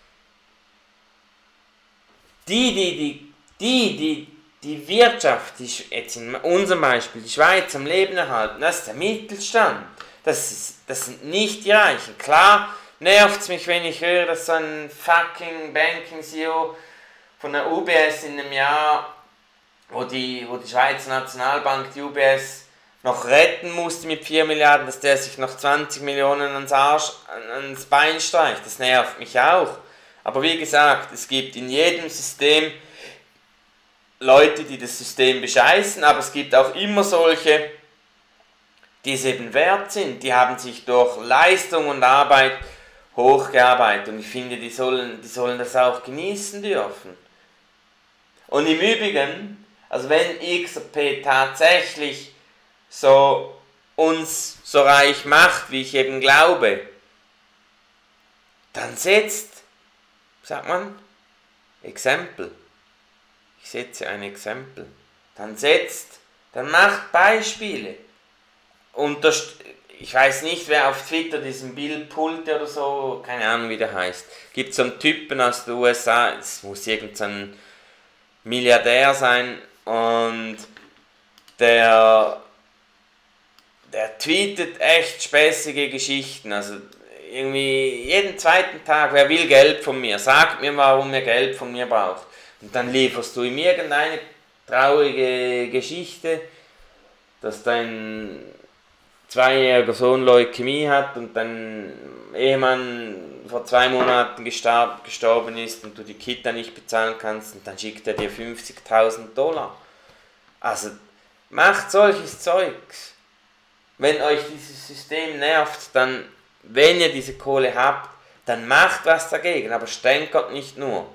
Die Wirtschaft, jetzt in unserem Beispiel, die Schweiz am Leben erhalten, das ist der Mittelstand. Das sind nicht die Reichen. Klar nervt es mich, wenn ich höre, dass so ein fucking Banking-CEO von der UBS in einem Jahr, wo die Schweizer Nationalbank die UBS noch retten musste mit 4 Milliarden, dass der sich noch 20 Millionen ans Bein streicht. Das nervt mich auch. Aber wie gesagt, es gibt in jedem System Leute, die das System bescheißen, aber es gibt auch immer solche, die es eben wert sind. Die haben sich durch Leistung und Arbeit hochgearbeitet und ich finde, die sollen das auch genießen dürfen. Und im Übrigen, also wenn XRP tatsächlich uns so reich macht, wie ich eben glaube, dann sagt man, Exempel. Ich setze ein Exempel. Dann macht Beispiele. Ich weiß nicht, wer auf Twitter diesen Bill Pulte oder so, keine Ahnung wie der heißt, gibt so einen Typen aus den USA, es muss irgendein Milliardär sein und der, der tweetet echt späßige Geschichten. Also irgendwie jeden zweiten Tag, wer will Geld von mir? Sagt mir, warum ihr Geld von mir braucht. Und dann lieferst du ihm irgendeine traurige Geschichte, dass dein zweijähriger Sohn Leukämie hat und dein Ehemann vor 2 Monaten gestorben ist und du die Kita nicht bezahlen kannst und dann schickt er dir $50.000. Also macht solches Zeugs. Wenn euch dieses System nervt, dann, wenn ihr diese Kohle habt, dann macht was dagegen, aber stänkert nicht nur.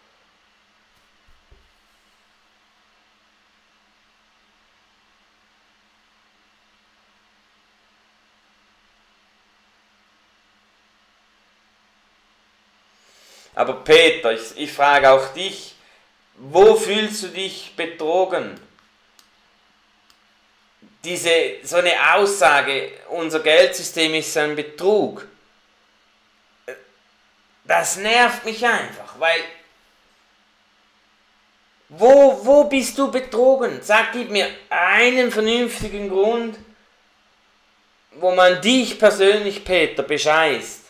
Aber Peter, ich frage auch dich, wo fühlst du dich betrogen? So eine Aussage, unser Geldsystem ist ein Betrug, das nervt mich einfach, weil wo bist du betrogen? Gib mir einen vernünftigen Grund, wo man dich persönlich, Peter, bescheißt.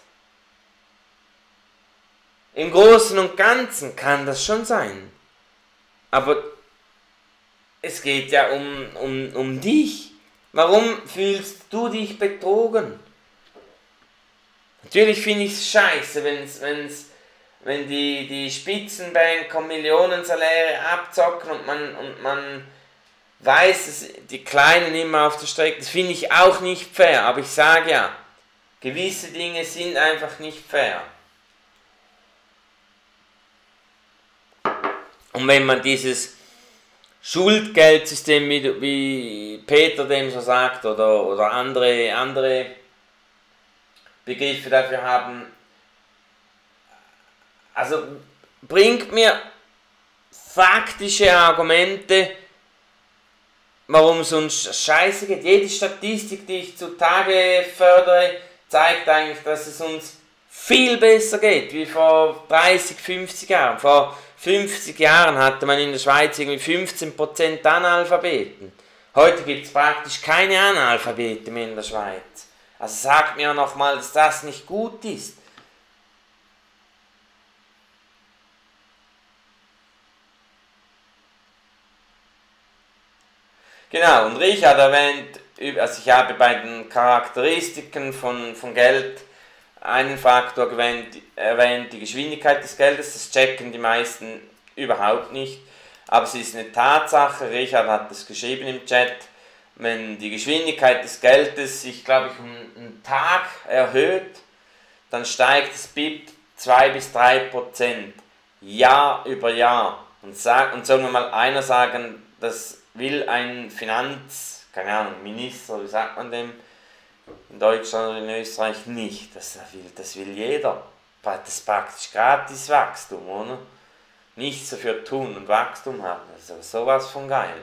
Im Großen und Ganzen kann das schon sein. Aber es geht ja um dich. Warum fühlst du dich betrogen? Natürlich finde ich es scheiße, wenn die Spitzenbanker Millionensaläre abzocken und man weiß, dass die Kleinen immer auf der Strecke. Das finde ich auch nicht fair. Aber ich sage ja, gewisse Dinge sind einfach nicht fair. Und wenn man dieses Schuldgeldsystem, wie Peter dem so sagt, oder andere Begriffe dafür haben, also bringt mir faktische Argumente, warum es uns scheiße geht. Jede Statistik, die ich zutage fördere, zeigt eigentlich, dass es uns viel besser geht, wie vor 30, 50 Jahren. Vor 50 Jahren hatte man in der Schweiz irgendwie 15% Analphabeten. Heute gibt es praktisch keine Analphabeten mehr in der Schweiz. Also sagt mir nochmal, dass das nicht gut ist. Genau, und Richard erwähnt, also ich habe bei den Charakteristiken von Geld einen Faktor erwähnt, die Geschwindigkeit des Geldes, das checken die meisten überhaupt nicht, aber es ist eine Tatsache, Richard hat das geschrieben im Chat, wenn die Geschwindigkeit des Geldes sich, glaube ich, um einen Tag erhöht, dann steigt das BIP 2-3% Jahr über Jahr. Und sagen wir mal, einer sagen, das will ein keine Ahnung, Minister, wie sagt man dem, in Deutschland oder in Österreich nicht. Das will jeder. Das ist praktisch gratis Wachstum, oder? Nichts dafür tun und Wachstum haben. Das ist sowas von geil.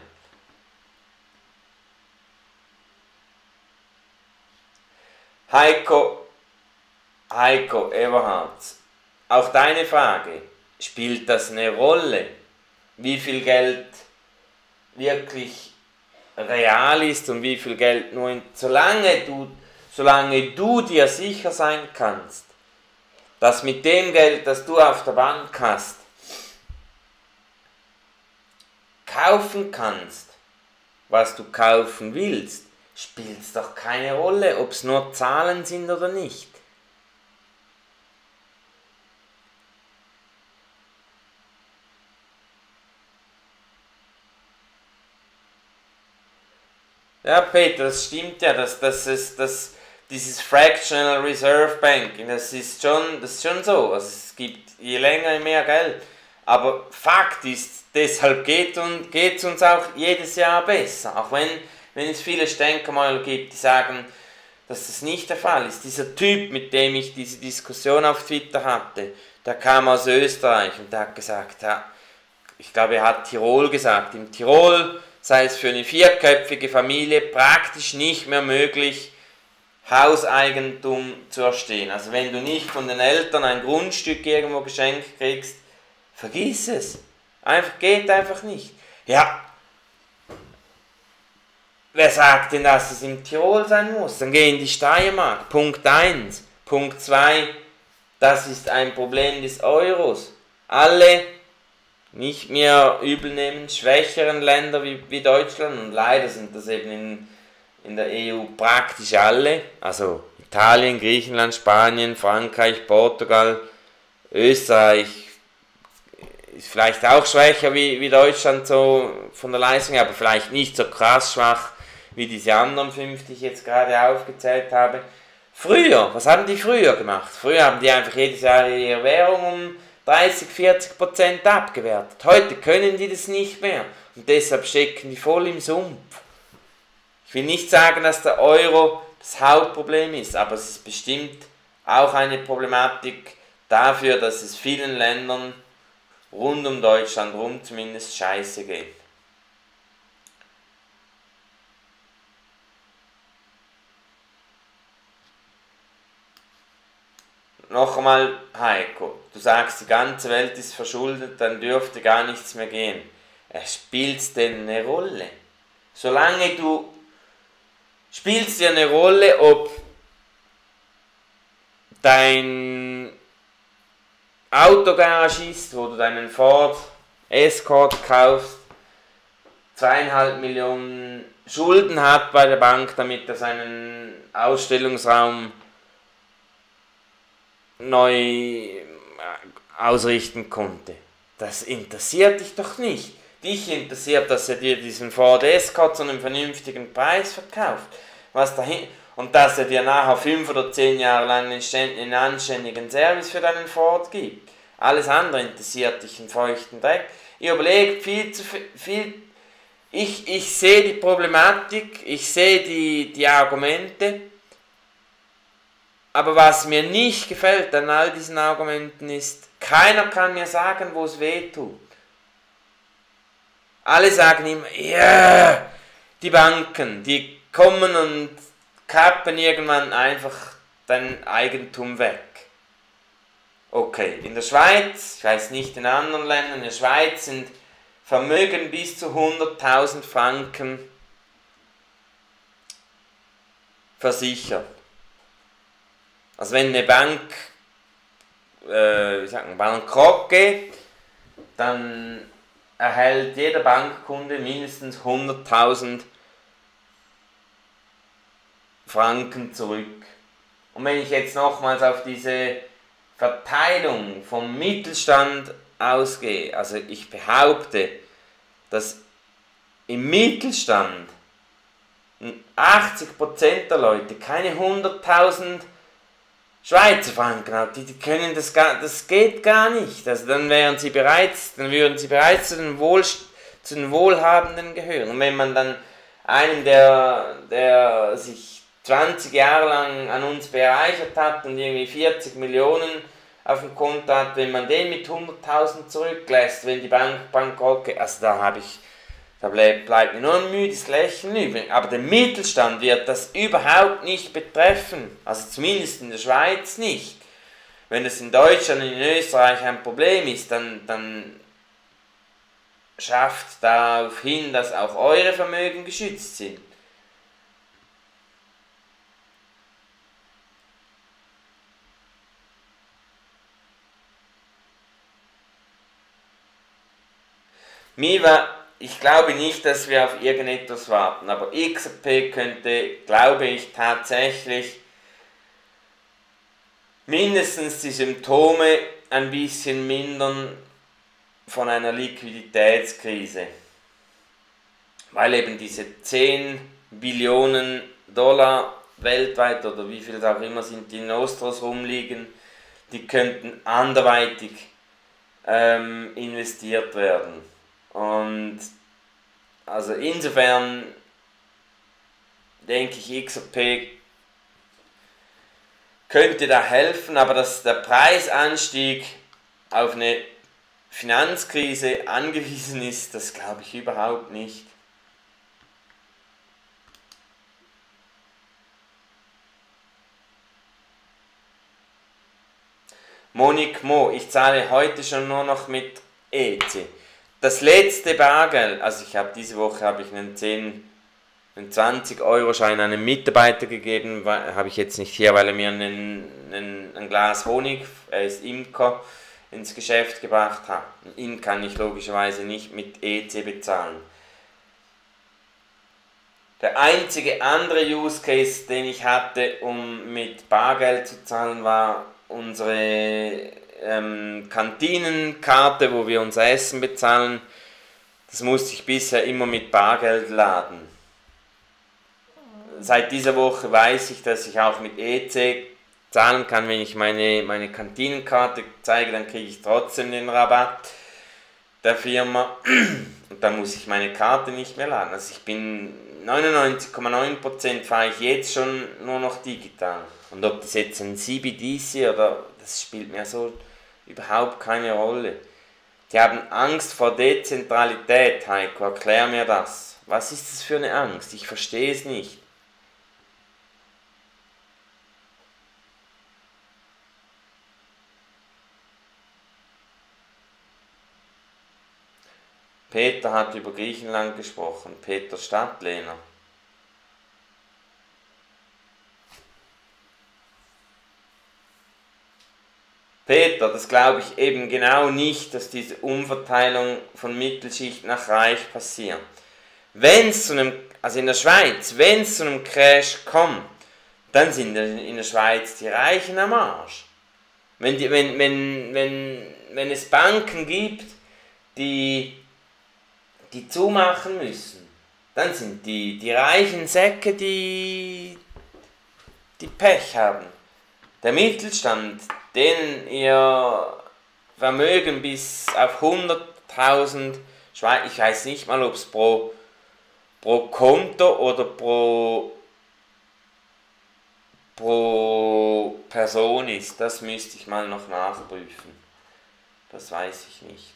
Heiko Eberhardt, auch deine Frage, spielt das eine Rolle, wie viel Geld wirklich real ist und wie viel Geld nur solange du dir sicher sein kannst, dass mit dem Geld, das du auf der Bank hast, kaufen kannst, was du kaufen willst, spielt es doch keine Rolle, ob es nur Zahlen sind oder nicht. Ja, Peter, das stimmt ja, dieses Fractional Reserve Banking, das ist schon so. Also es gibt je länger, je mehr Geld. Aber Fakt ist, deshalb geht es uns auch jedes Jahr besser. Auch wenn es viele Stänkermäuler gibt, die sagen, dass das nicht der Fall ist. Dieser Typ, mit dem ich diese Diskussion auf Twitter hatte, der kam aus Österreich und der hat gesagt, ja, ich glaube, er hat Tirol gesagt, im Tirol sei es für eine 4-köpfige Familie praktisch nicht mehr möglich, Hauseigentum zu erstehen. Also wenn du nicht von den Eltern ein Grundstück irgendwo geschenkt kriegst, vergiss es. Geht einfach nicht. Ja, wer sagt denn, dass es im Tirol sein muss? Dann geh in die Steiermark. Punkt 1. Punkt 2. Das ist ein Problem des Euros. Alle, nicht mehr übel nehmen, schwächeren Länder wie Deutschland, und leider sind das eben in der EU praktisch alle, also Italien, Griechenland, Spanien, Frankreich, Portugal, Österreich ist vielleicht auch schwächer wie Deutschland so von der Leistung, aber vielleicht nicht so krass schwach wie diese anderen 5, die ich jetzt gerade aufgezählt habe. Früher, was haben die früher gemacht? Früher haben die einfach jedes Jahr ihre Währung um 30-40% abgewertet. Heute können die das nicht mehr und deshalb stecken die voll im Sumpf. Ich will nicht sagen, dass der Euro das Hauptproblem ist, aber es ist bestimmt auch eine Problematik dafür, dass es vielen Ländern rund um Deutschland rum zumindest scheiße geht. Noch einmal, Heiko, du sagst, die ganze Welt ist verschuldet, dann dürfte gar nichts mehr gehen. Spielt es denn eine Rolle? Solange du spielst ja eine Rolle, ob dein Autogaragist, wo du deinen Ford Escort kaufst, 2,5 Millionen Schulden hat bei der Bank, damit er seinen Ausstellungsraum neu ausrichten konnte. Das interessiert dich doch nicht. Dich interessiert, dass er dir diesen Ford Escort zu einem vernünftigen Preis verkauft. Und dass er dir nachher 5 oder 10 Jahre lang einen anständigen Service für deinen Ford gibt. Alles andere interessiert dich einen feuchten Dreck. Ich überlege viel zu viel. Ich sehe die Problematik, ich sehe die Argumente. Aber was mir nicht gefällt an all diesen Argumenten ist, keiner kann mir sagen, wo es weh tut. Alle sagen immer, ja, die Banken, die kommen und kappen irgendwann einfach dein Eigentum weg. Okay, in der Schweiz, ich weiß nicht in anderen Ländern, in der Schweiz sind Vermögen bis zu 100.000 Franken versichert. Also wenn eine Bank bankrott geht, dann erhält jeder Bankkunde mindestens 100.000 Franken zurück. Und wenn ich jetzt nochmals auf diese Verteilung vom Mittelstand ausgehe, also ich behaupte, dass im Mittelstand 80% der Leute keine 100.000 Schweizer Franken haben, die können das geht gar nicht. Also dann würden sie bereits zu den Wohlhabenden gehören. Und wenn man dann einem, der sich 20 Jahre lang an uns bereichert hat und irgendwie 40 Millionen auf dem Konto hat, wenn man den mit 100.000 zurücklässt, wenn die Bank bankrott geht, also da bleibt mir nur ein müdes Lächeln übrig. Aber den Mittelstand wird das überhaupt nicht betreffen. Also zumindest in der Schweiz nicht. Wenn es in Deutschland und in Österreich ein Problem ist, dann schafft darauf hin, dass auch eure Vermögen geschützt sind. Ich glaube nicht, dass wir auf irgendetwas warten, aber XRP könnte, glaube ich, tatsächlich mindestens die Symptome ein bisschen mindern von einer Liquiditätskrise. Weil eben diese 10 Billionen Dollar weltweit oder wie viel es auch immer sind, die in Nostros rumliegen, die könnten anderweitig investiert werden. Und also insofern denke ich, XRP könnte da helfen, aber dass der Preisanstieg auf eine Finanzkrise angewiesen ist, das glaube ich überhaupt nicht. Monique Mo, ich zahle heute schon nur noch mit EC. Das letzte Bargeld, also diese Woche habe ich einen 10 einen 20-Euro-Schein einem Mitarbeiter gegeben, habe ich jetzt nicht hier, weil er mir ein Glas Honig, er ist Imker, ins Geschäft gebracht hat. Ihn kann ich logischerweise nicht mit EC bezahlen. Der einzige andere Use Case, den ich hatte, um mit Bargeld zu zahlen, war unsere Kantinenkarte, wo wir unser Essen bezahlen. Das musste ich bisher immer mit Bargeld laden. Seit dieser Woche weiß ich, dass ich auch mit EC zahlen kann. Wenn ich meine Kantinenkarte zeige, dann kriege ich trotzdem den Rabatt der Firma. Und dann muss ich meine Karte nicht mehr laden. Also ich bin 99,9% fahre ich jetzt schon nur noch digital. Und ob das jetzt ein CBDC oder das spielt mir so überhaupt keine Rolle. Die haben Angst vor Dezentralität, Heiko, erklär mir das. Was ist das für eine Angst? Ich verstehe es nicht. Peter hat über Griechenland gesprochen. Peter Stadtlehner. Peter, das glaube ich eben genau nicht, dass diese Umverteilung von Mittelschicht nach Reich passiert. Wenn es zu einem, also in der Schweiz, wenn es zu einem Crash kommt, dann sind in der Schweiz die Reichen am Arsch. Wenn es Banken gibt, die zumachen müssen, dann sind die reichen Säcke, die Pech haben. Der Mittelstand, denen ihr Vermögen bis auf 100.000 Schweiz, ich weiß nicht mal, ob es pro Konto oder pro Person ist, das müsste ich mal noch nachprüfen. Das weiß ich nicht.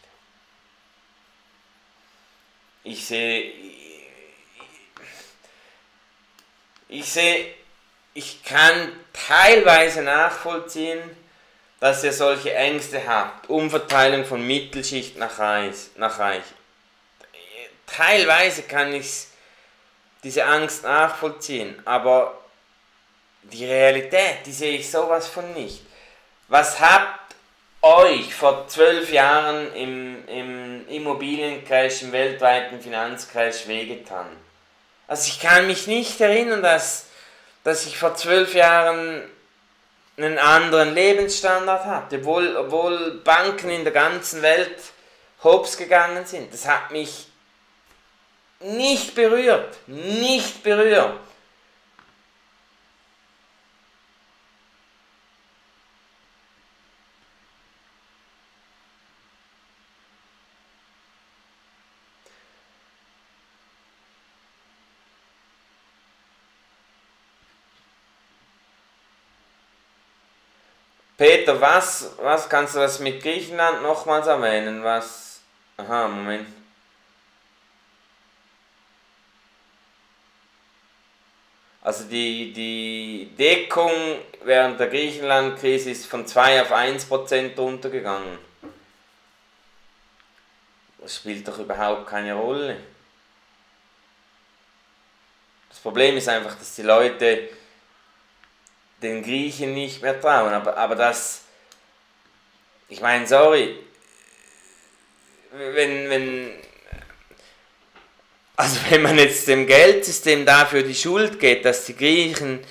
Ich kann teilweise nachvollziehen, dass ihr solche Ängste habt. Umverteilung von Mittelschicht nach Reich. Teilweise kann ich diese Angst nachvollziehen, aber die Realität, die sehe ich sowas von nicht. Was habt euch vor 12 Jahren im Immobiliencrash, im weltweiten Finanzcrash wehgetan? Also ich kann mich nicht erinnern, dass ich vor 12 Jahren einen anderen Lebensstandard hatte, obwohl Banken in der ganzen Welt hops gegangen sind. Das hat mich nicht berührt. Peter, was kannst du das mit Griechenland nochmals erwähnen? Was? Aha, Moment. Also die Deckung während der Griechenland-Krise ist von 2 auf 1% runtergegangen. Das spielt doch überhaupt keine Rolle. Das Problem ist einfach, dass die Leute den Griechen nicht mehr trauen. Aber das, ich meine, sorry, also wenn man jetzt dem Geldsystem dafür die Schuld gibt, dass die Griechen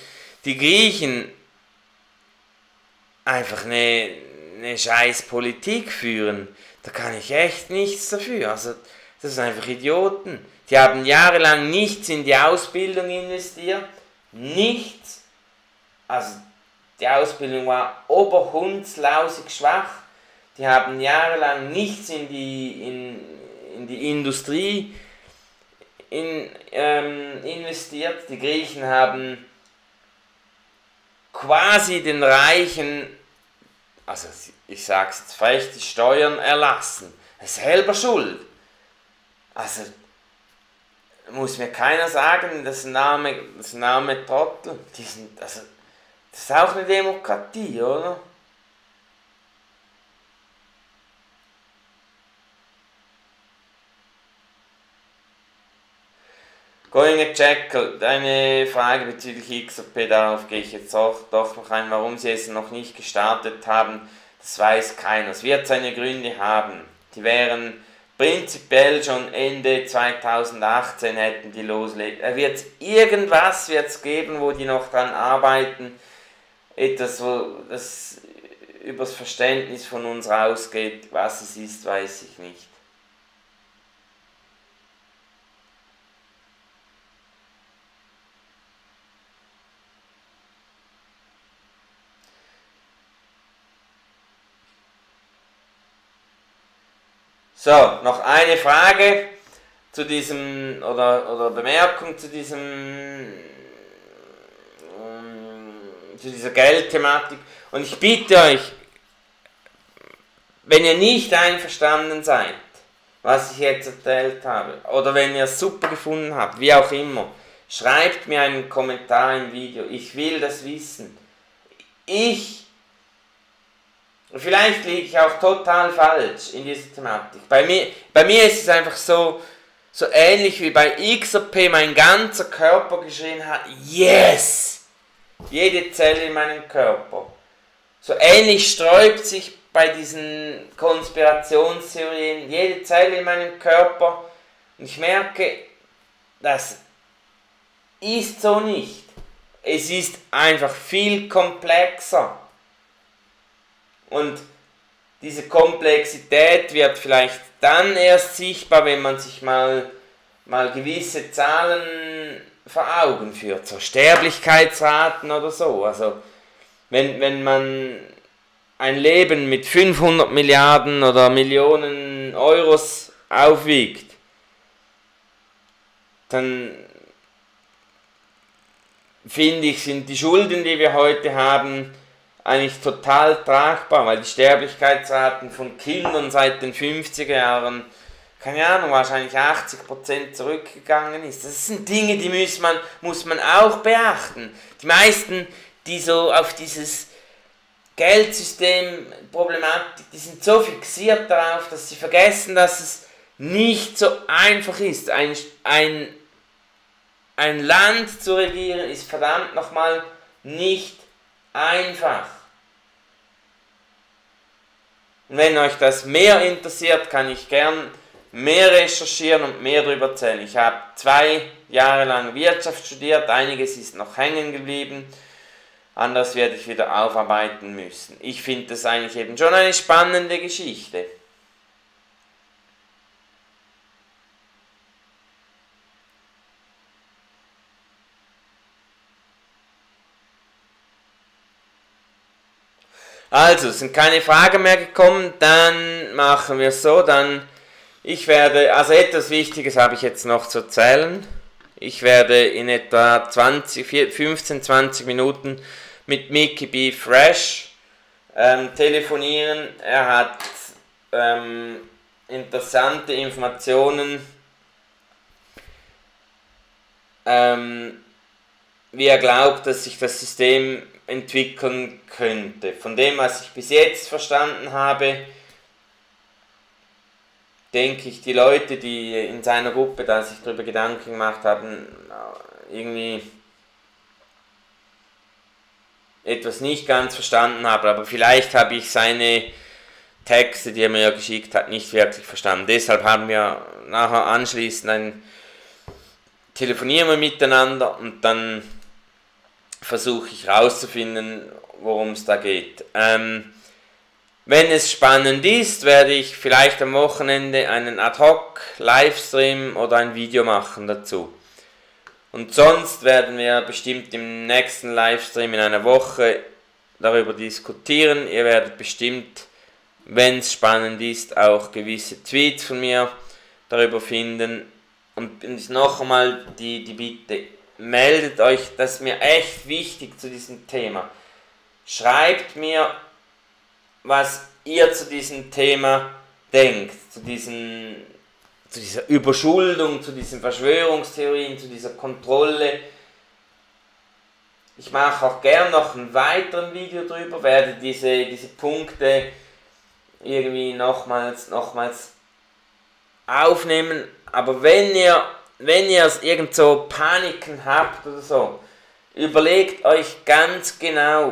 einfach eine scheiß Politik führen, da kann ich echt nichts dafür. Also das sind einfach Idioten. Die haben jahrelang nichts in die Ausbildung investiert, nichts. Also die Ausbildung war oberhundslausig schwach. Die haben jahrelang nichts in die Industrie investiert. Die Griechen haben quasi den Reichen, also ich sage es jetzt frech, die Steuern erlassen. Das ist selber schuld. Also muss mir keiner sagen, das Name Trottel. Das ist auch eine Demokratie, oder? Going Jackal, deine Frage bezüglich XRP, darauf gehe ich jetzt auch doch noch ein, warum sie es noch nicht gestartet haben, das weiß keiner. Es wird seine Gründe haben. Die wären prinzipiell schon Ende 2018 hätten die loslegen. Irgendwas wird es geben, wo die noch dran arbeiten. Etwas, wo das übers Verständnis von uns rausgeht. Was es ist, weiß ich nicht. So, noch eine Frage zu diesem, oder Bemerkung zu dieser Geldthematik. Und ich bitte euch, wenn ihr nicht einverstanden seid, was ich jetzt erzählt habe, oder wenn ihr es super gefunden habt, wie auch immer, schreibt mir einen Kommentar im Video. Ich will das wissen. Vielleicht liege ich auch total falsch in dieser Thematik. Bei mir ist es einfach so ähnlich wie bei XRP mein ganzer Körper geschrien hat, yes! Jede Zelle in meinem Körper. So ähnlich sträubt sich bei diesen Konspirationstheorien jede Zelle in meinem Körper. Und ich merke, das ist so nicht. Es ist einfach viel komplexer. Und diese Komplexität wird vielleicht dann erst sichtbar, wenn man sich mal gewisse Zahlen vor Augen führt, so Sterblichkeitsraten oder so. Also wenn man ein Leben mit 500 Milliarden oder Millionen Euros aufwiegt, dann finde ich, sind die Schulden, die wir heute haben, eigentlich total tragbar, weil die Sterblichkeitsraten von Kindern seit den 50er Jahren, keine Ahnung, wahrscheinlich 80% zurückgegangen ist. Das sind Dinge, die muss man auch beachten. Die meisten, die so auf dieses Geldsystem-Problematik, die sind so fixiert darauf, dass sie vergessen, dass es nicht so einfach ist. Ein Land zu regieren ist verdammt nochmal nicht einfach. Und wenn euch das mehr interessiert, kann ich gern mehr recherchieren und mehr darüber erzählen. Ich habe 2 Jahre lang Wirtschaft studiert, einiges ist noch hängen geblieben, anderes werde ich wieder aufarbeiten müssen. Ich finde das eigentlich eben schon eine spannende Geschichte. Also, es sind keine Fragen mehr gekommen, dann machen wir es so, also etwas Wichtiges habe ich jetzt noch zu erzählen. Ich werde in etwa 15-20 Minuten mit Mickey B. Fresh telefonieren. Er hat interessante Informationen, wie er glaubt, dass sich das System entwickeln könnte. Von dem, was ich bis jetzt verstanden habe, denke ich, die Leute, die in seiner Gruppe da sich darüber Gedanken gemacht haben, irgendwie etwas nicht ganz verstanden haben, aber vielleicht habe ich seine Texte, die er mir geschickt hat, nicht wirklich verstanden. Deshalb haben wir nachher anschließend telefonieren wir miteinander und dann versuche ich herauszufinden, worum es da geht. Wenn es spannend ist, werde ich vielleicht am Wochenende einen Ad-Hoc-Livestream oder ein Video machen dazu. Und sonst werden wir bestimmt im nächsten Livestream in einer Woche darüber diskutieren. Ihr werdet bestimmt, wenn es spannend ist, auch gewisse Tweets von mir darüber finden. Und noch einmal die Bitte, meldet euch, das ist mir echt wichtig zu diesem Thema. Schreibt mir, was ihr zu diesem Thema denkt, zu dieser Überschuldung, zu diesen Verschwörungstheorien, zu dieser Kontrolle. Ich mache auch gern noch ein weiteres Video drüber, werde diese Punkte irgendwie nochmals aufnehmen. Aber wenn ihr wenn ihr irgend so Paniken habt oder so, überlegt euch ganz genau,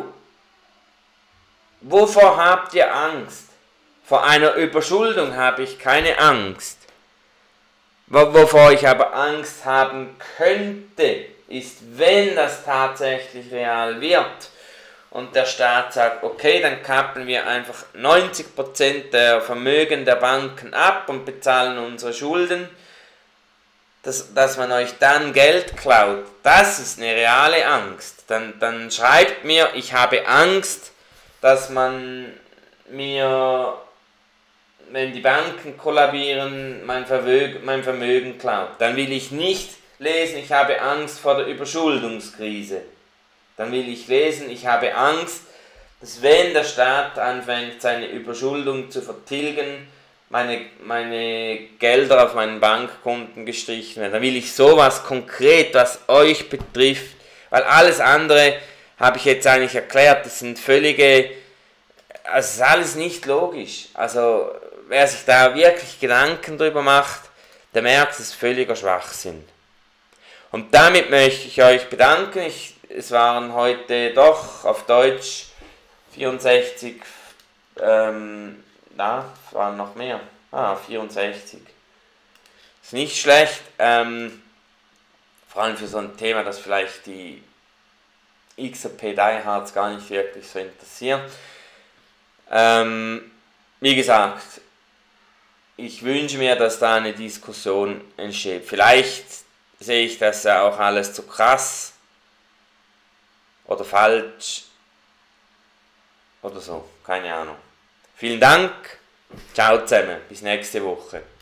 wovor habt ihr Angst? Vor einer Überschuldung habe ich keine Angst. Wovor ich aber Angst haben könnte, ist, wenn das tatsächlich real wird und der Staat sagt, okay, dann kappen wir einfach 90% der Vermögen der Banken ab und bezahlen unsere Schulden, dass man euch dann Geld klaut. Das ist eine reale Angst. Dann schreibt mir, ich habe Angst, dass man mir, wenn die Banken kollabieren, mein Vermögen klaut. Dann will ich nicht lesen, ich habe Angst vor der Überschuldungskrise. Dann will ich lesen, ich habe Angst, dass wenn der Staat anfängt, seine Überschuldung zu vertilgen, meine Gelder auf meinen Bankkonten gestrichen werden. Dann will ich sowas konkret, was euch betrifft, weil alles andere habe ich jetzt eigentlich erklärt, das sind völlige, also es ist alles nicht logisch. Also wer sich da wirklich Gedanken drüber macht, der merkt, es ist völliger Schwachsinn. Und damit möchte ich euch bedanken. Es waren heute doch auf Deutsch 64, waren noch mehr. 64. Ist nicht schlecht, vor allem für so ein Thema, das vielleicht die XRP Diehards gar nicht wirklich so interessiert. Wie gesagt, ich wünsche mir, dass da eine Diskussion entsteht. Vielleicht sehe ich das ja auch alles zu krass oder falsch oder so, keine Ahnung. Vielen Dank, ciao zusammen, bis nächste Woche.